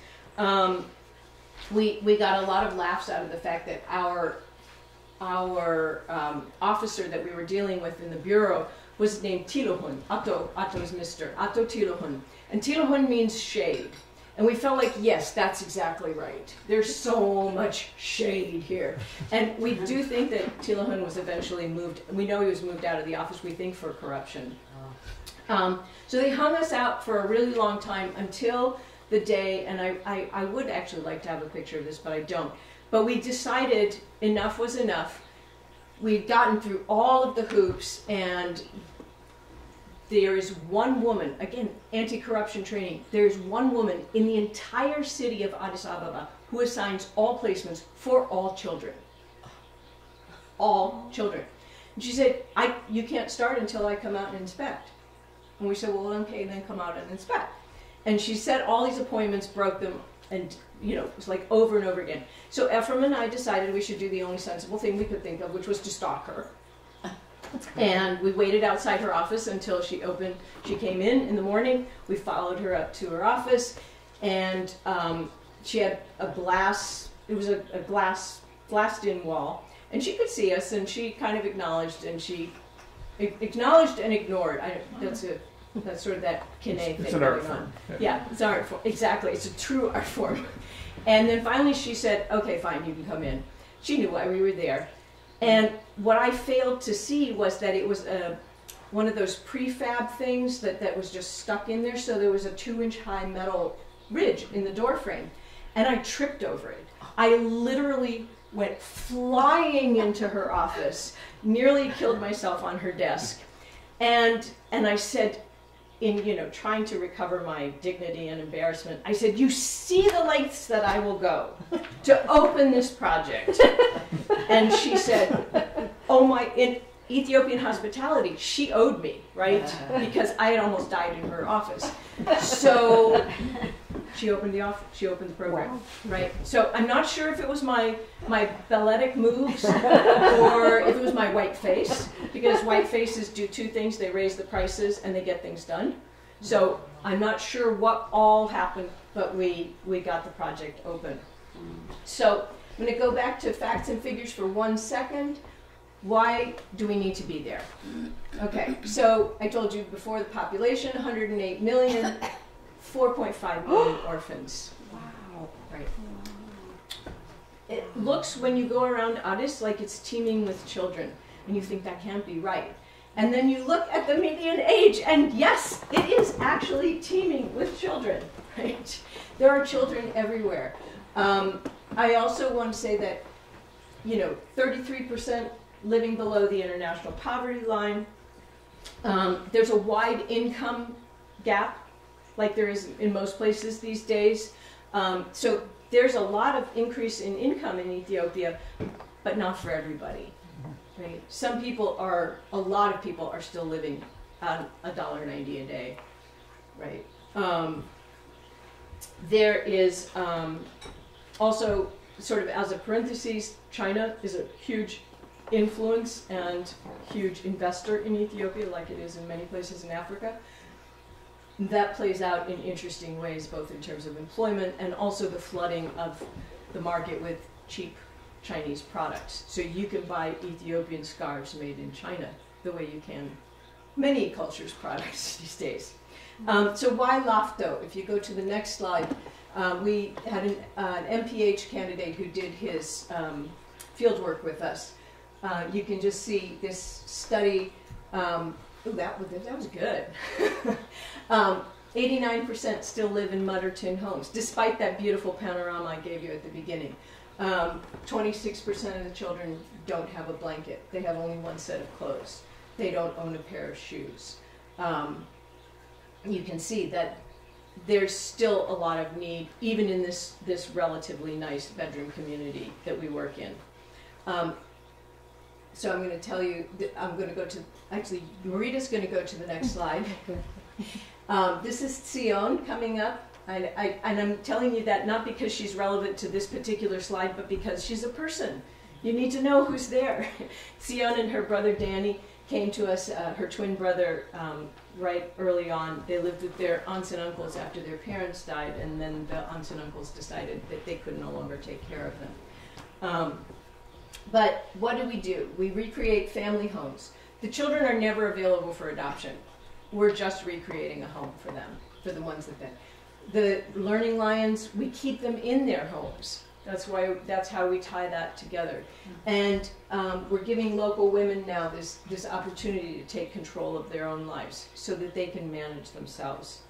We got a lot of laughs out of the fact that our officer that we were dealing with in the bureau was named Tilohun. Atto is Mr. Atto Tilohun. And Tilohun means shade. And we felt like, yes, that's exactly right. There's so much shade here. And we do think that Tilohun was eventually moved. We know he was moved out of the office, we think, for corruption. So they hung us out for a really long time until the day, and I would actually like to have a picture of this, but I don't. But we decided enough was enough. We'd gotten through all of the hoops, and there is one woman, again, anti-corruption training, there's one woman in the entire city of Addis Ababa who assigns all placements for all children. All children. And she said, you can't start until I come out and inspect. And we said, well, okay, then come out and inspect. And she set all these appointments, broke them, and it was like over and over again. So Ephraim and I decided we should do the only sensible thing we could think of, which was to stalk her. And we waited outside her office until she opened. She came in the morning. We followed her up to her office, and she had a glass. It was a glassed-in wall, and she could see us. And she kind of acknowledged, and she acknowledged and ignored. That's sort of that Kine thing It's an art form. Yeah, it's an art form. Exactly, it's a true art form. And then finally she said, okay, fine, you can come in. She knew why we were there. And what I failed to see was that it was one of those prefab things that was just stuck in there, so there was a 2-inch high metal ridge in the door frame. And I tripped over it. I literally went flying into her office, nearly killed myself on her desk. And I said, in trying to recover my dignity and embarrassment, I said, you see the lengths that I will go to open this project. And she said, oh my, in Ethiopian hospitality, she owed me, right? Because I had almost died in her office. So she opened the office, she opened the program, right? So I'm not sure if it was my balletic moves or if it was my white face, because white faces do two things: they raise the prices and they get things done. So I'm not sure what all happened, but we got the project open. So I'm going to go back to facts and figures for 1 second. Why do we need to be there? Okay, so I told you before, the population, 108 million, 4.5 million orphans. Wow. Right. It looks, when you go around Addis, like it's teeming with children, and you think that can't be right. And then you look at the median age, and yes, it is actually teeming with children, right? There are children everywhere. I also want to say that, 33% living below the international poverty line. There's a wide income gap, like there is in most places these days. So there's a lot of increase in income in Ethiopia, but not for everybody. Right? A lot of people are still living on $1.90 a day. Right? There is also, sort of as a parenthesis, China is a huge influence and huge investor in Ethiopia, like it is in many places in Africa. That plays out in interesting ways, both in terms of employment and also the flooding of the market with cheap Chinese products. So you can buy Ethiopian scarves made in China the way you can many cultures' products these days. So why LAFTO? If you go to the next slide, we had an MPH candidate who did his field work with us. You can just see this study. Ooh, that was good. 89% still live in mud or tin homes, despite that beautiful panorama I gave you at the beginning. 26% of the children don't have a blanket. They have only one set of clothes. They don't own a pair of shoes. You can see that there's still a lot of need, even in this relatively nice bedroom community that we work in. so I'm going to tell you that I'm going to go to, actually, Marita's going to go to the next slide. This is Sion coming up. And I'm telling you that not because she's relevant to this particular slide, but because she's a person. You need to know who's there. Sion and her brother Danny came to us, her twin brother, right early on. They lived with their aunts and uncles after their parents died, and then the aunts and uncles decided that they could no longer take care of them. But what do? We recreate family homes. The children are never available for adoption. We're just recreating a home for them, for the ones that then. The Learning Lions, we keep them in their homes. That's how we tie that together. And we're giving local women now this opportunity to take control of their own lives so that they can manage themselves.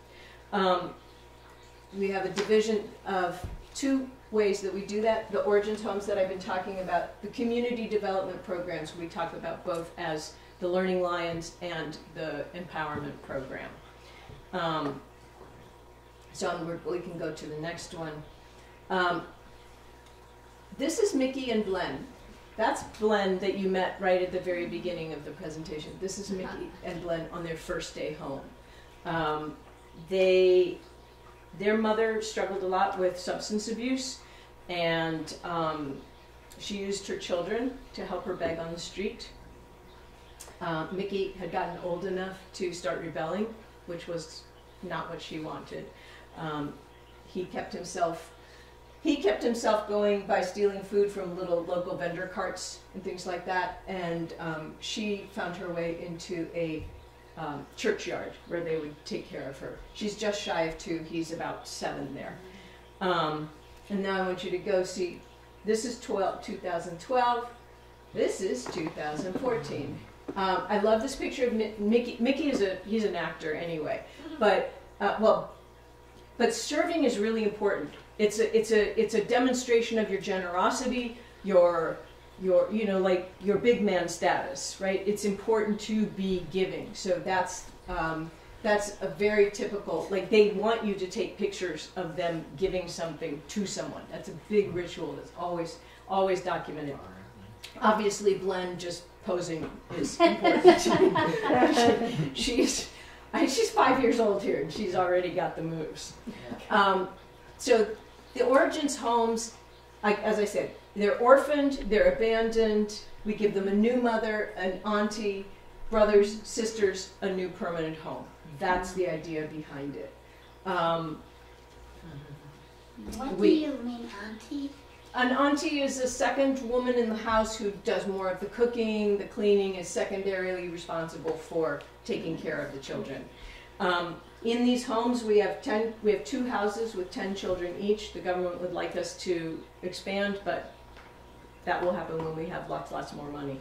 We have a division of 2 ways that we do that. The Origins homes that I've been talking about, the community development programs we talk about both as the Learning Lions and the Empowerment Program. So we can go to the next one. This is Mickey and Glenn. That's Glenn that you met right at the very beginning of the presentation. This is Mickey and Glenn on their first day home. Their mother struggled a lot with substance abuse, and she used her children to help her beg on the street. Mickey had gotten old enough to start rebelling, which was not what she wanted. He kept himself going by stealing food from little local vendor carts and things like that, and she found her way into a churchyard where they would take care of her. She's just shy of 2. He's about 7 there. And now I want you to go see, this is 2012. This is 2014. I love this picture of Mickey. Mickey he's an actor anyway, but serving is really important. It's a demonstration of your generosity, your big man status, right? It's important to be giving. So that's a very typical, like they want you to take pictures of them giving something to someone. That's a big ritual that's always documented. Obviously, Glenn just posing is important. She's 5 years old here, and she's already got the moves. So the Origins homes, as I said, they're orphaned, they're abandoned. We give them a new mother, an auntie, brothers, sisters, a new permanent home. That's the idea behind it. What do you mean, auntie? An auntie is a second woman in the house who does more of the cooking, the cleaning, is secondarily responsible for taking care of the children. In these homes, we have 2 houses with 10 children each. The government would like us to expand, but that will happen when we have lots more money.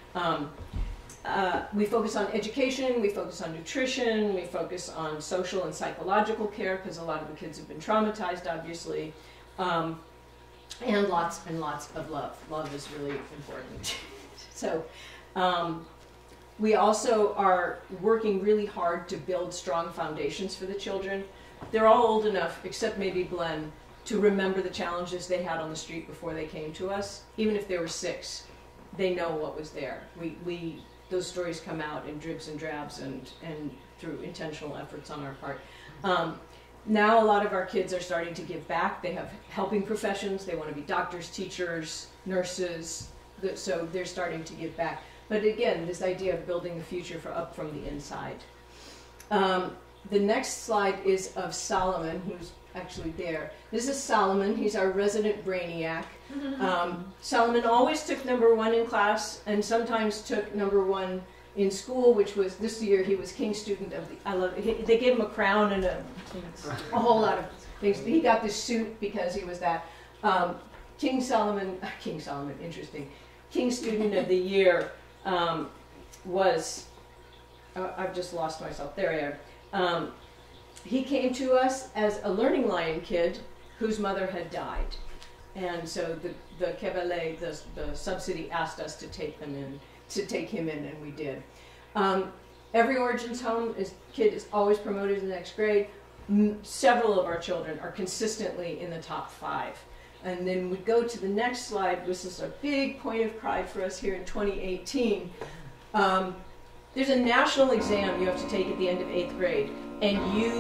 We focus on education, we focus on nutrition, we focus on social and psychological care, because a lot of the kids have been traumatized, obviously. And lots of love. Love is really important. So we also are working really hard to build strong foundations for the children. They're all old enough, except maybe Glenn, to remember the challenges they had on the street before they came to us. Even if they were 6, they know what was there. Those stories come out in dribs and drabs and through intentional efforts on our part. Now a lot of our kids are starting to give back. They have helping professions. They want to be doctors, teachers, nurses. So they're starting to give back. But again, this idea of building the future up from the inside. The next slide is of Solomon, who's actually there. This is Solomon. He's our resident brainiac. Solomon always took #1 in class and sometimes took #1 in school, which was this year he was King Student of the, they gave him a crown and a whole lot of things. He got this suit because he was that. King Solomon, interesting. King Student of the Year was, I've just lost myself, there I am. He came to us as a Learning Lion kid whose mother had died. And so the Kebele, the subsidy, asked us to take him in, and we did. Every Origins home kid is always promoted to the next grade. Several of our children are consistently in the top 5. And then we go to the next slide, which is a big point of pride for us here in 2018. There's a national exam you have to take at the end of 8th grade, and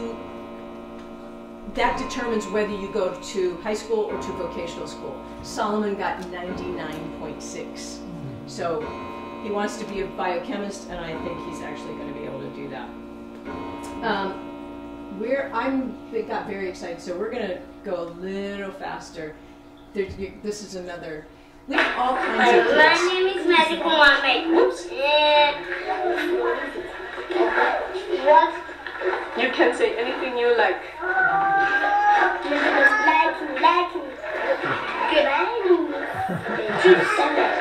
that determines whether you go to high school or to vocational school. Solomon got 99.6. So he wants to be a biochemist, and I think he's actually going to be able to do that. They got very excited, so we're going to go a little faster. This is another. We have all kinds of kids. My name is Magic Mohammed. What? You can say anything you like. Good morning. Chips.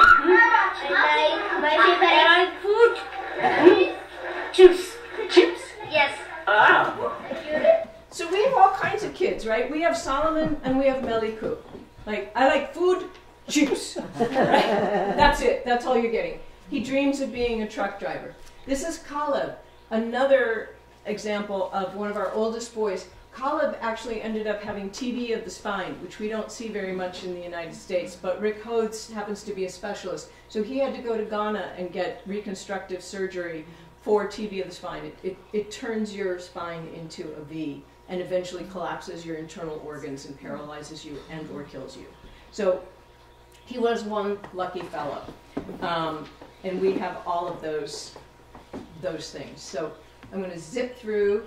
My favorite food. Chips. Chips? Yes. Ah. So we have all kinds of kids, right? We have Solomon and we have Meliku. Like, I like food, chips. Right? That's it. That's all you're getting. He dreams of being a truck driver. This is Caleb, another example of one of our oldest boys. Caleb actually ended up having TB of the spine, which we don't see very much in the United States, but Rick Hodes happens to be a specialist. So he had to go to Ghana and get reconstructive surgery for TB of the spine. It turns your spine into a V and eventually collapses your internal organs and paralyzes you and or kills you. So he was one lucky fellow. And we have all of those things. So I'm going to zip through.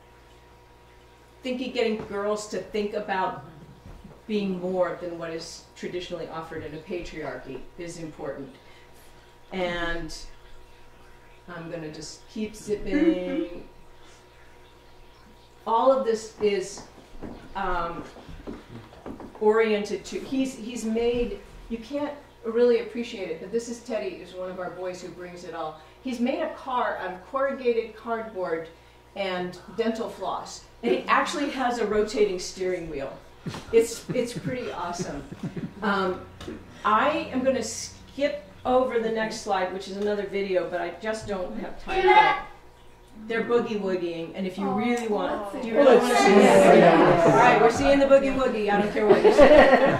Getting girls to think about being more than what is traditionally offered in a patriarchy is important. And I'm going to just keep zipping. All of this is oriented to, he's made, you can't really appreciate it, but this is Teddy, who's one of our boys who brings it all. He's made a car out of corrugated cardboard and dental floss. And it actually has a rotating steering wheel. It's pretty awesome. I am going to skip over the next slide, which is another video, but I just don't have time for it. They're boogie woogieing, and if you really want, do you really want to see it? All right, we're seeing the boogie woogie. I don't care what you say.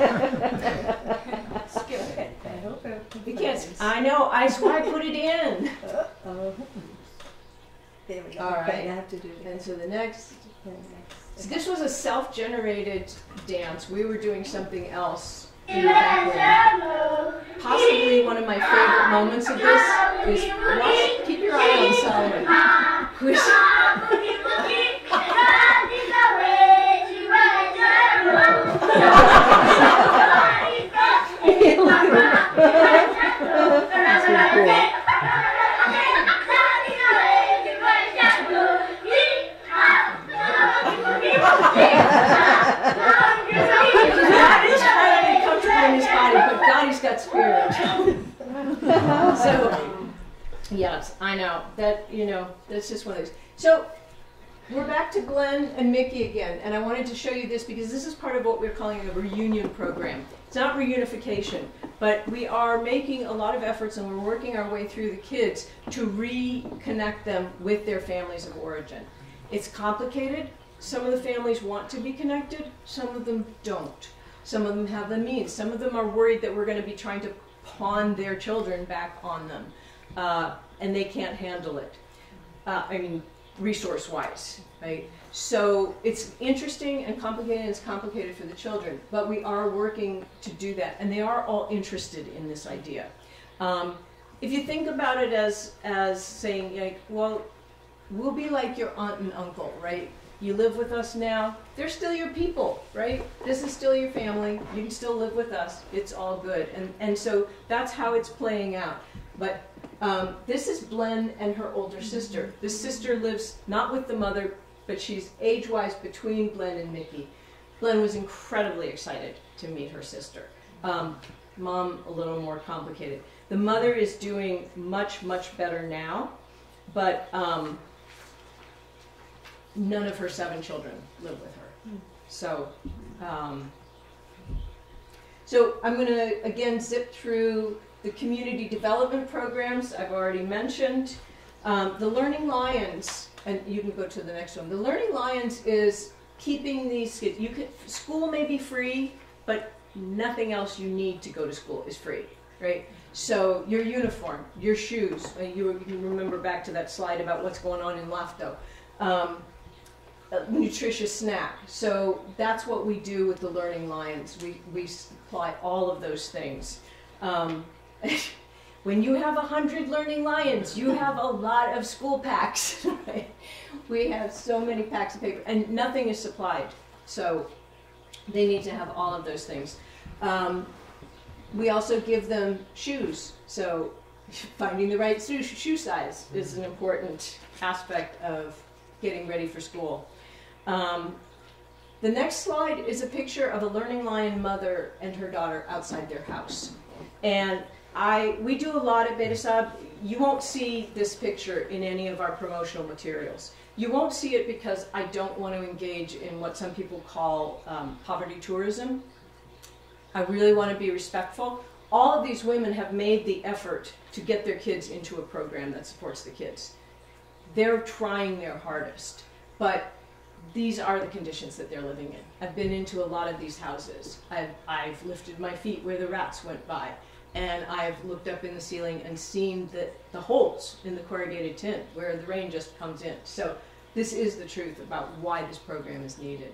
Skip it. You can't. I know. That's why I put it in. There we go. All right. I have to do it. And so the next. So this was a self-generated dance. We were doing something else in the background. Possibly one of my favorite moments of this is keep your eye on Solomon. He's got spirit. So, yes, I know that, that's just one of those. So, we're back to Glenn and Mickey again, and I wanted to show you this because this is part of what we're calling a reunion program. It's not reunification, but we are making a lot of efforts and we're working our way through the kids to reconnect them with their families of origin. It's complicated. Some of the families want to be connected, some of them don't. Some of them have the means. Some of them are worried that we're going to be trying to pawn their children back on them, and they can't handle it. Resource-wise, right? So it's interesting and complicated, and it's complicated for the children, but we are working to do that, and they are all interested in this idea. If you think about it as saying, well, we'll be like your aunt and uncle, right? You live with us now. They're still your people, right? This is still your family. You can still live with us. It's all good. And so that's how it's playing out. But this is Blen and her older sister. This sister lives not with the mother, but she's age-wise between Blen and Mickey. Blen was incredibly excited to meet her sister. Mom, a little more complicated. The mother is doing much, much better now, but none of her 7 children live with her. So, so I'm going to, again, zip through the community development programs I've already mentioned. The Learning Lions, and you can go to the next one. The Learning Lions is keeping these kids. School may be free, but Nothing else you need to go to school is free, right? So your uniform, your shoes, you remember back to that slide about what's going on in LAFTO. A nutritious snack. So that's what we do with the Learning Lions. We supply all of those things. When you have 100 Learning Lions, you have a lot of school packs. Right? We have so many packs of paper, and nothing is supplied. So they need to have all of those things. We also give them shoes. So finding the right shoe size is an important aspect of getting ready for school. The next slide is a picture of a Learning Lion mother and her daughter outside their house. And we do a lot at Beta Sab. You won't see this picture in any of our promotional materials. You won't see it because I don't want to engage in what some people call poverty tourism. I really want to be respectful. All of these women have made the effort to get their kids into a program that supports the kids. They're trying their hardest, but these are the conditions that they're living in. I've been into a lot of these houses. I've lifted my feet where the rats went by, and I've looked up in the ceiling and seen the holes in the corrugated tin where the rain just comes in. So this is the truth about why this program is needed.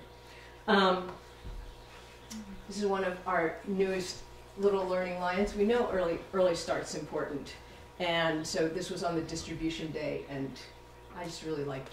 This is one of our newest little Learning Lions. We know early start's important, and so this was on the distribution day, and I just really liked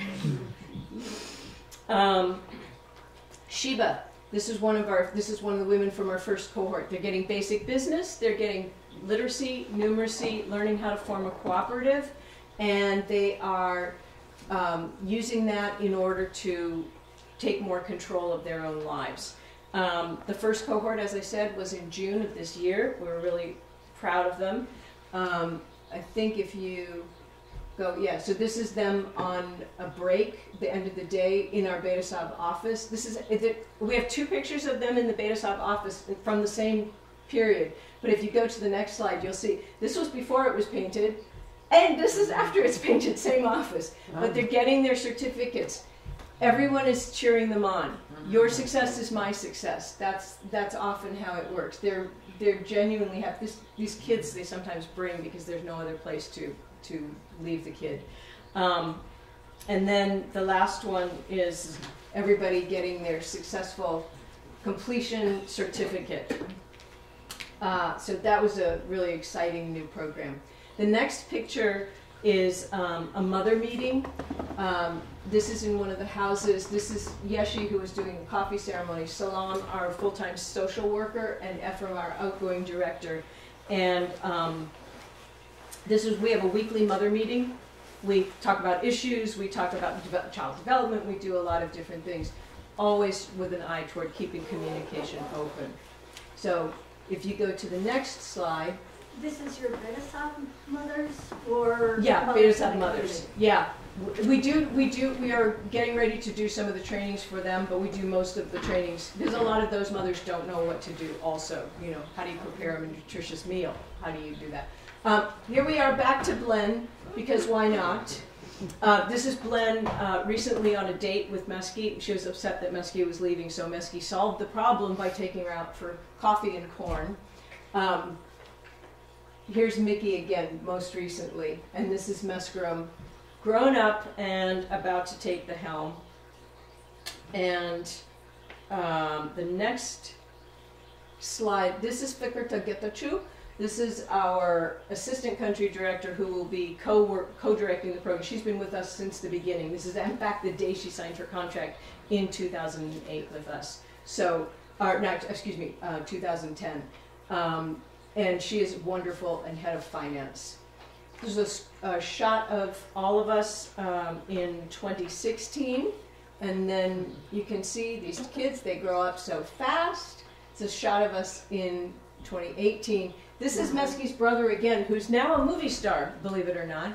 her. Sheba, this is one of the women from our first cohort. They're getting basic business, they're getting literacy, numeracy, learning how to form a cooperative, and they are using that in order to take more control of their own lives. The first cohort, as I said, was in June of this year. We're really proud of them. I think if you go, yeah, so this is them on a break, the end of the day, in our Beta Sab office. We have two pictures of them in the Beta Sab office from the same period. But if you go to the next slide, you'll see this was before it was painted, and this is after it's painted, same office. But they're getting their certificates. Everyone is cheering them on. Your success is my success. That's often how it works. They're genuinely have these kids they sometimes bring because there's no other place to leave the kid. And then the last one is everybody getting their successful completion certificate. So that was a really exciting new program. The next picture is a mother meeting. This is in one of the houses. This is Yeshi, who is doing the coffee ceremony, Salam, our full-time social worker, and Ephraim, our outgoing director. And we have a weekly mother meeting. We talk about issues, we talk about child development, we do a lot of different things, always with an eye toward keeping communication open. So if you go to the next slide. This is your Beta Sab mothers, or yeah, Beta Sab mothers. Yeah, we are getting ready to do some of the trainings for them, but we do most of the trainings because a lot of those mothers don't know what to do. Also, how do you prepare a nutritious meal? How do you do that? Here we are back to Blen, because why not? This is Blen recently on a date with Mesky. She was upset that Mesky was leaving, so Mesky solved the problem by taking her out for coffee and corn. Here's Mickey again, most recently, and this is Mescarum, grown up and about to take the helm. And the next slide, this is Fikrta Getachew. This is our assistant country director who will be co-directing the program. She's been with us since the beginning. This is, in fact, the day she signed her contract in 2008 with us. So, 2010. And she is wonderful and head of finance. This is a shot of all of us in 2016. And then you can see these kids, they grow up so fast. It's a shot of us in 2018. This is Mesky's brother again, who's now a movie star, believe it or not.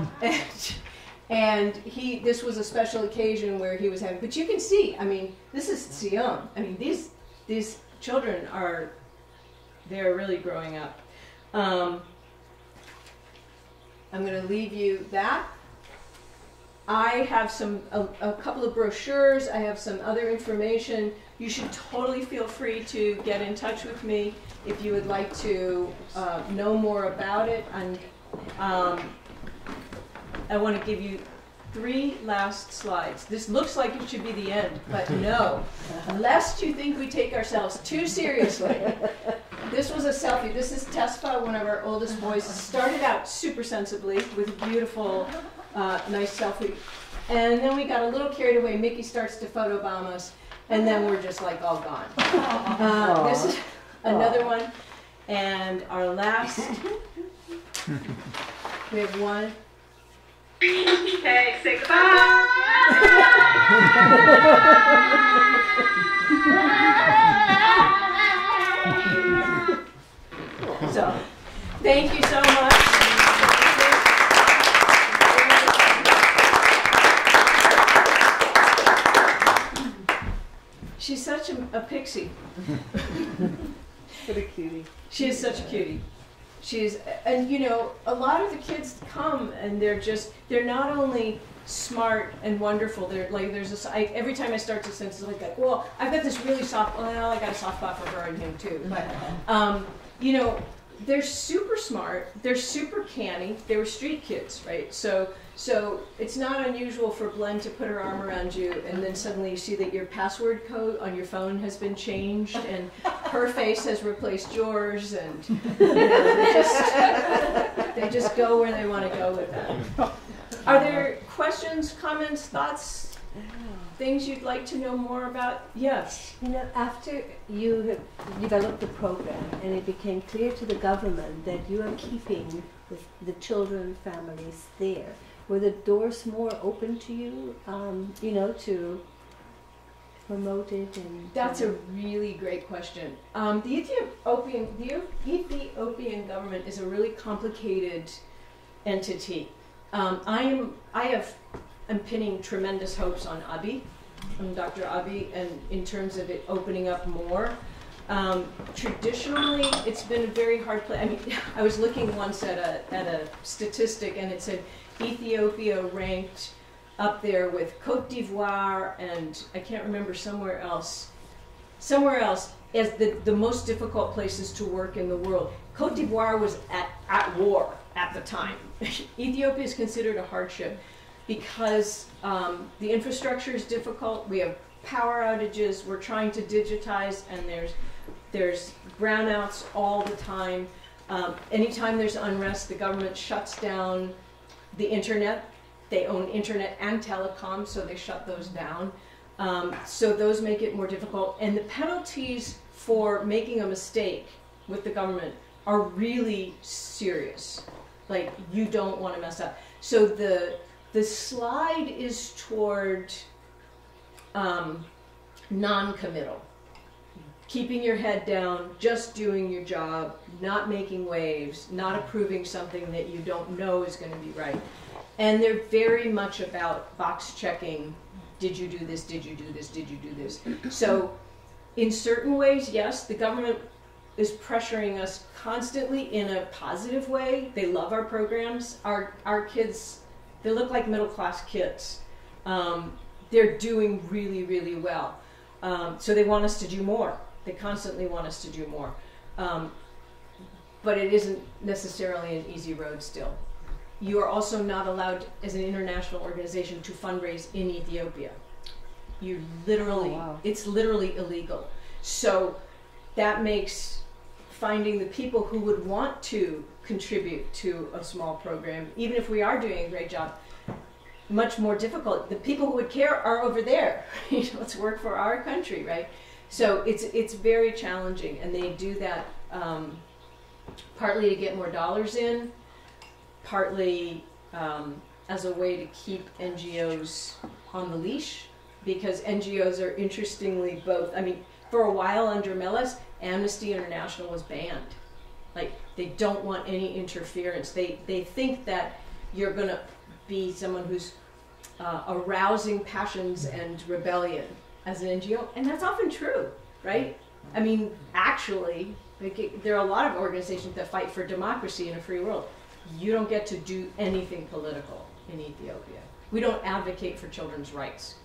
And this was a special occasion where he was having, but you can see, this is Sion. These children they're really growing up. I'm going to leave you that. I have a couple of brochures. I have some other information. You should totally feel free to get in touch with me if you would like to know more about it. And I want to give you 3 last slides. This looks like it should be the end, but no. Lest you think we take ourselves too seriously. This was a selfie. This is Tesfa, one of our oldest boys. Started out super sensibly with a beautiful, nice selfie. And then we got a little carried away. Mickey starts to photobomb us, and then we're just like all gone. This is another one. And our last, we have one. Hey, say goodbye. So, thank you so much. She's such a pixie. What a cutie. She is such a cutie. And you know, a lot of the kids come and they're not only smart and wonderful, they're like, every time I start to sense, it's like, well, I've got this really well, I got a soft spot for her and him too. But, you know, they're super smart, they're super canny, they were street kids, right? So it's not unusual for Glenn to put her arm around you and then suddenly you see that your password code on your phone has been changed and her face has replaced yours, and you know, they just go where they want to go with that. Are there questions, comments, thoughts, things you'd like to know more about? Yes. You know, after you have developed the program and it became clear to the government that you are keeping the children, families there, were the doors more open to you, you know, to promote it? And that's a really great question. The Ethiopian government is a really complicated entity. I'm pinning tremendous hopes on Abiy, on Dr. Abiy, and in terms of it opening up more. Traditionally, it's been a very hard place. I mean, I was looking once at a statistic, and it said Ethiopia ranked up there with Cote d'Ivoire and I can't remember somewhere else as the most difficult places to work in the world. Cote d'Ivoire was at war at the time. Ethiopia is considered a hardship because the infrastructure is difficult. We have power outages. We're trying to digitize, and there's brownouts all the time. Anytime there's unrest, the government shuts down the internet. They own internet and telecom, so they shut those down. So those make it more difficult. And the penalties for making a mistake with the government are really serious. Like, you don't want to mess up. So the slide is toward non-committal. Keeping your head down, just doing your job, not making waves, not approving something that you don't know is going to be right. And they're very much about box checking. Did you do this? Did you do this? Did you do this? So in certain ways, yes, the government is pressuring us constantly in a positive way. They love our programs. Our kids, they look like middle-class kids. They're doing really, really well. So they want us to do more. They constantly want us to do more. But it isn't necessarily an easy road still. You are also not allowed, as an international organization, to fundraise in Ethiopia. You literally, it's literally illegal. So that makes finding the people who would want to contribute to a small program, even if we are doing a great job, much more difficult. The people who would care are over there. Let's work for our country, right? So it's very challenging, and they do that partly to get more dollars in, partly as a way to keep NGOs on the leash, because NGOs are interestingly both, I mean, for a while under Meles, Amnesty International was banned. Like, they don't want any interference. They think that you're going to be someone who's arousing passions and rebellion as an NGO, and that's often true, right? I mean, actually, there are a lot of organizations that fight for democracy in a free world. You don't get to do anything political in Ethiopia. We don't advocate for children's rights.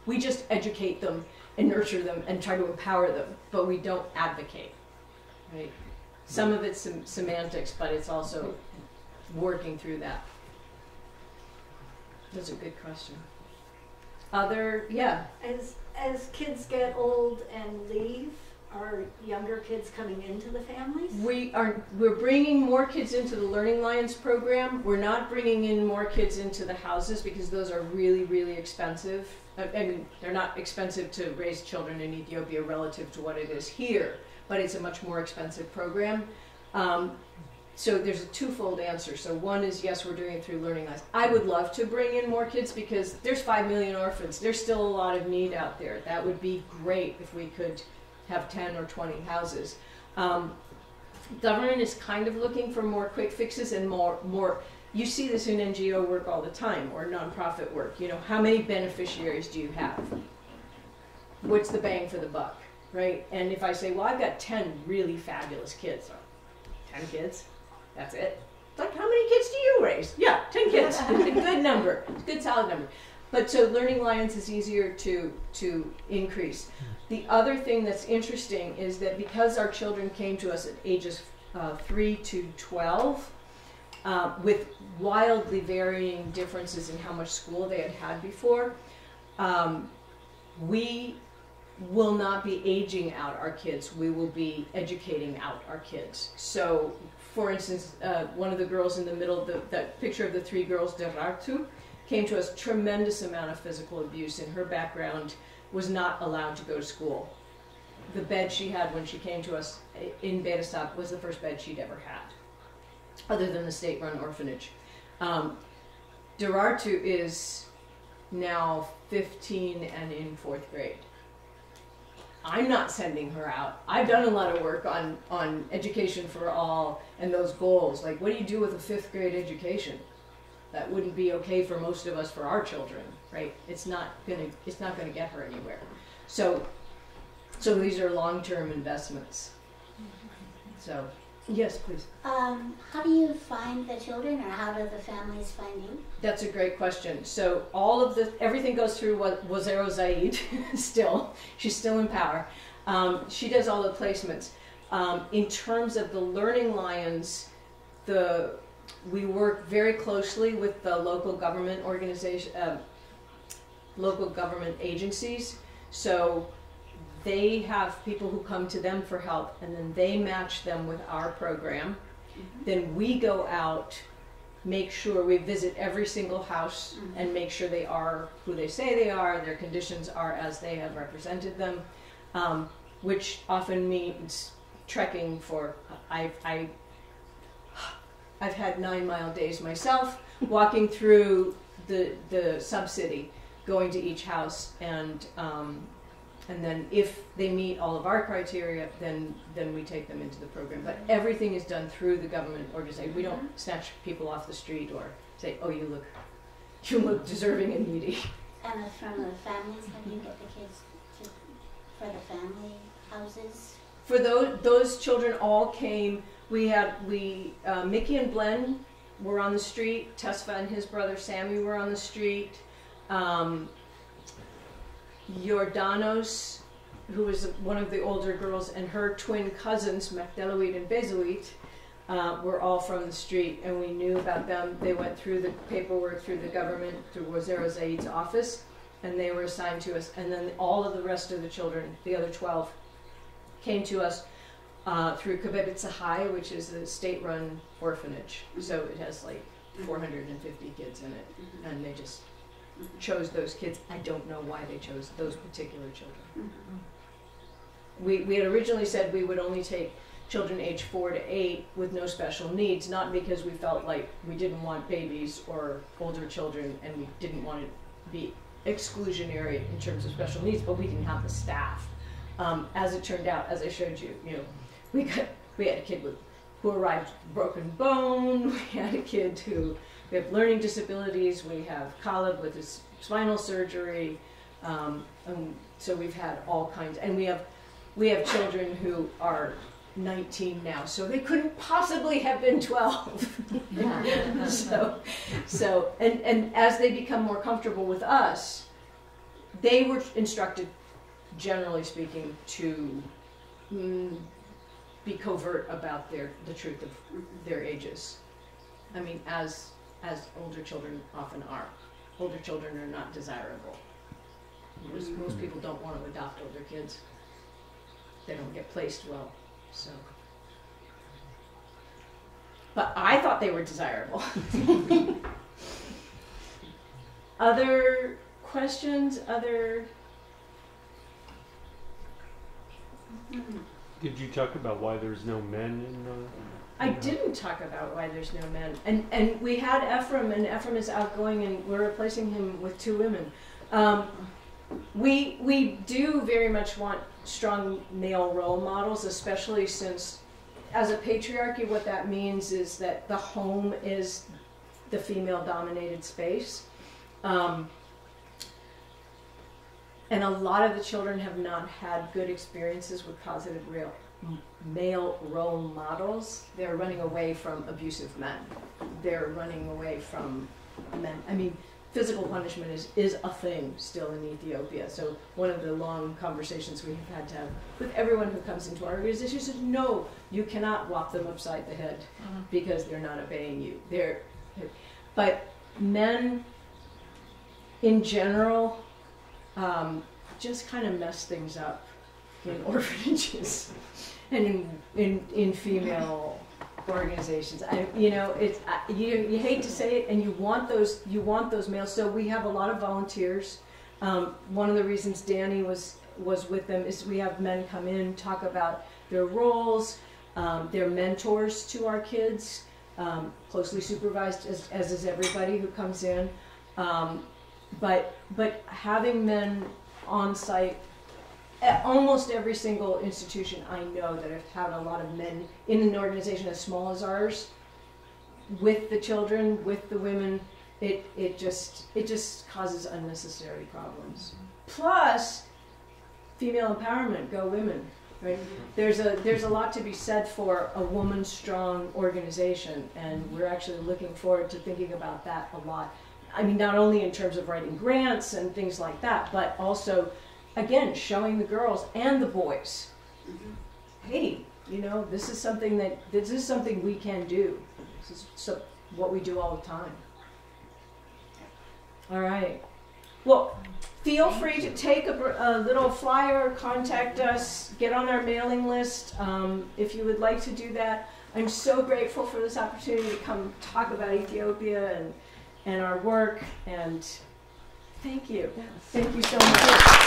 We just educate them and nurture them and try to empower them, but we don't advocate, right? Some of it's semantics, but it's also working through that. That's a good question. Yeah. As kids get old and leave, are younger kids coming into the families? We're bringing more kids into the Learning Lions program. We're not bringing in more kids into the houses because those are really, really expensive. I mean, they're not expensive to raise children in Ethiopia relative to what it is here, but it's a much more expensive program. So there's a twofold answer. So one is, yes, we're doing it through Learning Lions. I would love to bring in more kids because there's 5 million orphans. There's still a lot of need out there. That would be great if we could have 10 or 20 houses. Government is kind of looking for more quick fixes and more. You see this in NGO work all the time, or nonprofit work. You know, how many beneficiaries do you have? What's the bang for the buck, right? And if I say, well, I've got 10 really fabulous kids, 10 kids, that's it. It's like, how many kids do you raise? Yeah, 10 kids. It's a good number. It's a good solid number. But so Learning Lions is easier to increase. The other thing that's interesting is that because our children came to us at ages 3 to 12, with wildly varying differences in how much school they had had before, we will not be aging out our kids. We will be educating out our kids. So, for instance, one of the girls in the middle, that picture of the 3 girls, Derartu, came to us, tremendous amount of physical abuse in her background, was not allowed to go to school. The bed she had when she came to us in Berestab was the first bed she'd ever had, other than the state-run orphanage. Derartu is now 15 and in 4th grade. I'm not sending her out. I've done a lot of work on education for all and those goals. Like, what do you do with a 5th grade education? That wouldn't be okay for most of us, for our children, right? It's not gonna get her anywhere. So these are long-term investments. So, yes, please. How do you find the children, or how do the families find you? That's a great question. So everything goes through Wazero Zaid still. She's still in power. She does all the placements. In terms of the Learning Lions, we work very closely with the local government organization, local government agencies. So they have people who come to them for help, and then they match them with our program. Then we go out, make sure we visit every single house and make sure they are who they say they are, their conditions are as they have represented them, which often means trekking for, I've had 9-mile days myself, walking through the sub-city, going to each house, and then if they meet all of our criteria, then we take them into the program. But everything is done through the government organization. We don't snatch people off the street or say, oh, you look deserving and needy. And from the families, how do you get the kids for the family houses? For those children all came. Mickey and Glenn were on the street. Tesfa and his brother Sammy were on the street. Jordanos, who was one of the older girls, and her twin cousins, Magdeloid and Bezoid, were all from the street, and we knew about them. They went through the paperwork through the government, through Wazero Zaid's office, and they were assigned to us. And then all of the rest of the children, the other 12, came to us through Kebebit Sahai, which is a state-run orphanage. So it has like 450 kids in it, and they just chose those kids. I don't know why they chose those particular children. We had originally said we would only take children age 4 to 8 with no special needs, not because we felt like we didn't want babies or older children and we didn't want to be exclusionary in terms of special needs, but we didn't have the staff. As it turned out, as I showed you, we had a kid who arrived with broken bone. We had a kid we have learning disabilities. We have Khalid with his spinal surgery. And so we've had all kinds, and we have children who are 19 now, so they couldn't possibly have been 12. So and as they become more comfortable with us, they were instructed, generally speaking, to be covert about the truth of their ages. I mean, as older children often are. Older children are not desirable. Most people don't want to adopt older kids. They don't get placed well, so. But I thought they were desirable. Other questions? Did you talk about why there's no men in the... I didn't talk about why there's no men. And we had Ephraim, and Ephraim is outgoing, and we're replacing him with 2 women. We do very much want strong male role models, especially since, as a patriarchy, what that means is that the home is the female-dominated space. And a lot of the children have not had good experiences with positive male role models. They're running away from abusive men. They're running away from men. I mean, physical punishment is a thing still in Ethiopia. So one of the long conversations we have had to have with everyone who comes into our organization is, no, you cannot whop them upside the head because they're not obeying you. But men in general just kind of mess things up in orphanages and in female organizations. You hate to say it, and you want those males. So we have a lot of volunteers. One of the reasons Danny was with them is we have men come in, talk about their roles. They're mentors to our kids, closely supervised as is everybody who comes in. But having men on site at almost every single institution I know that have had a lot of men in an organization as small as ours, with the children, with the women, it just causes unnecessary problems. Plus, female empowerment, go women, right? There's a lot to be said for a woman-strong organization, and we're actually looking forward to thinking about that a lot. I mean, not only in terms of writing grants and things like that, but also, again, showing the girls and the boys, hey, this is something we can do. This is what we do all the time. All right. Well, feel free to take a little flyer, contact us, get on our mailing list if you would like to do that. I'm so grateful for this opportunity to come talk about Ethiopia and our work, and thank you. Yes. Thank you so much.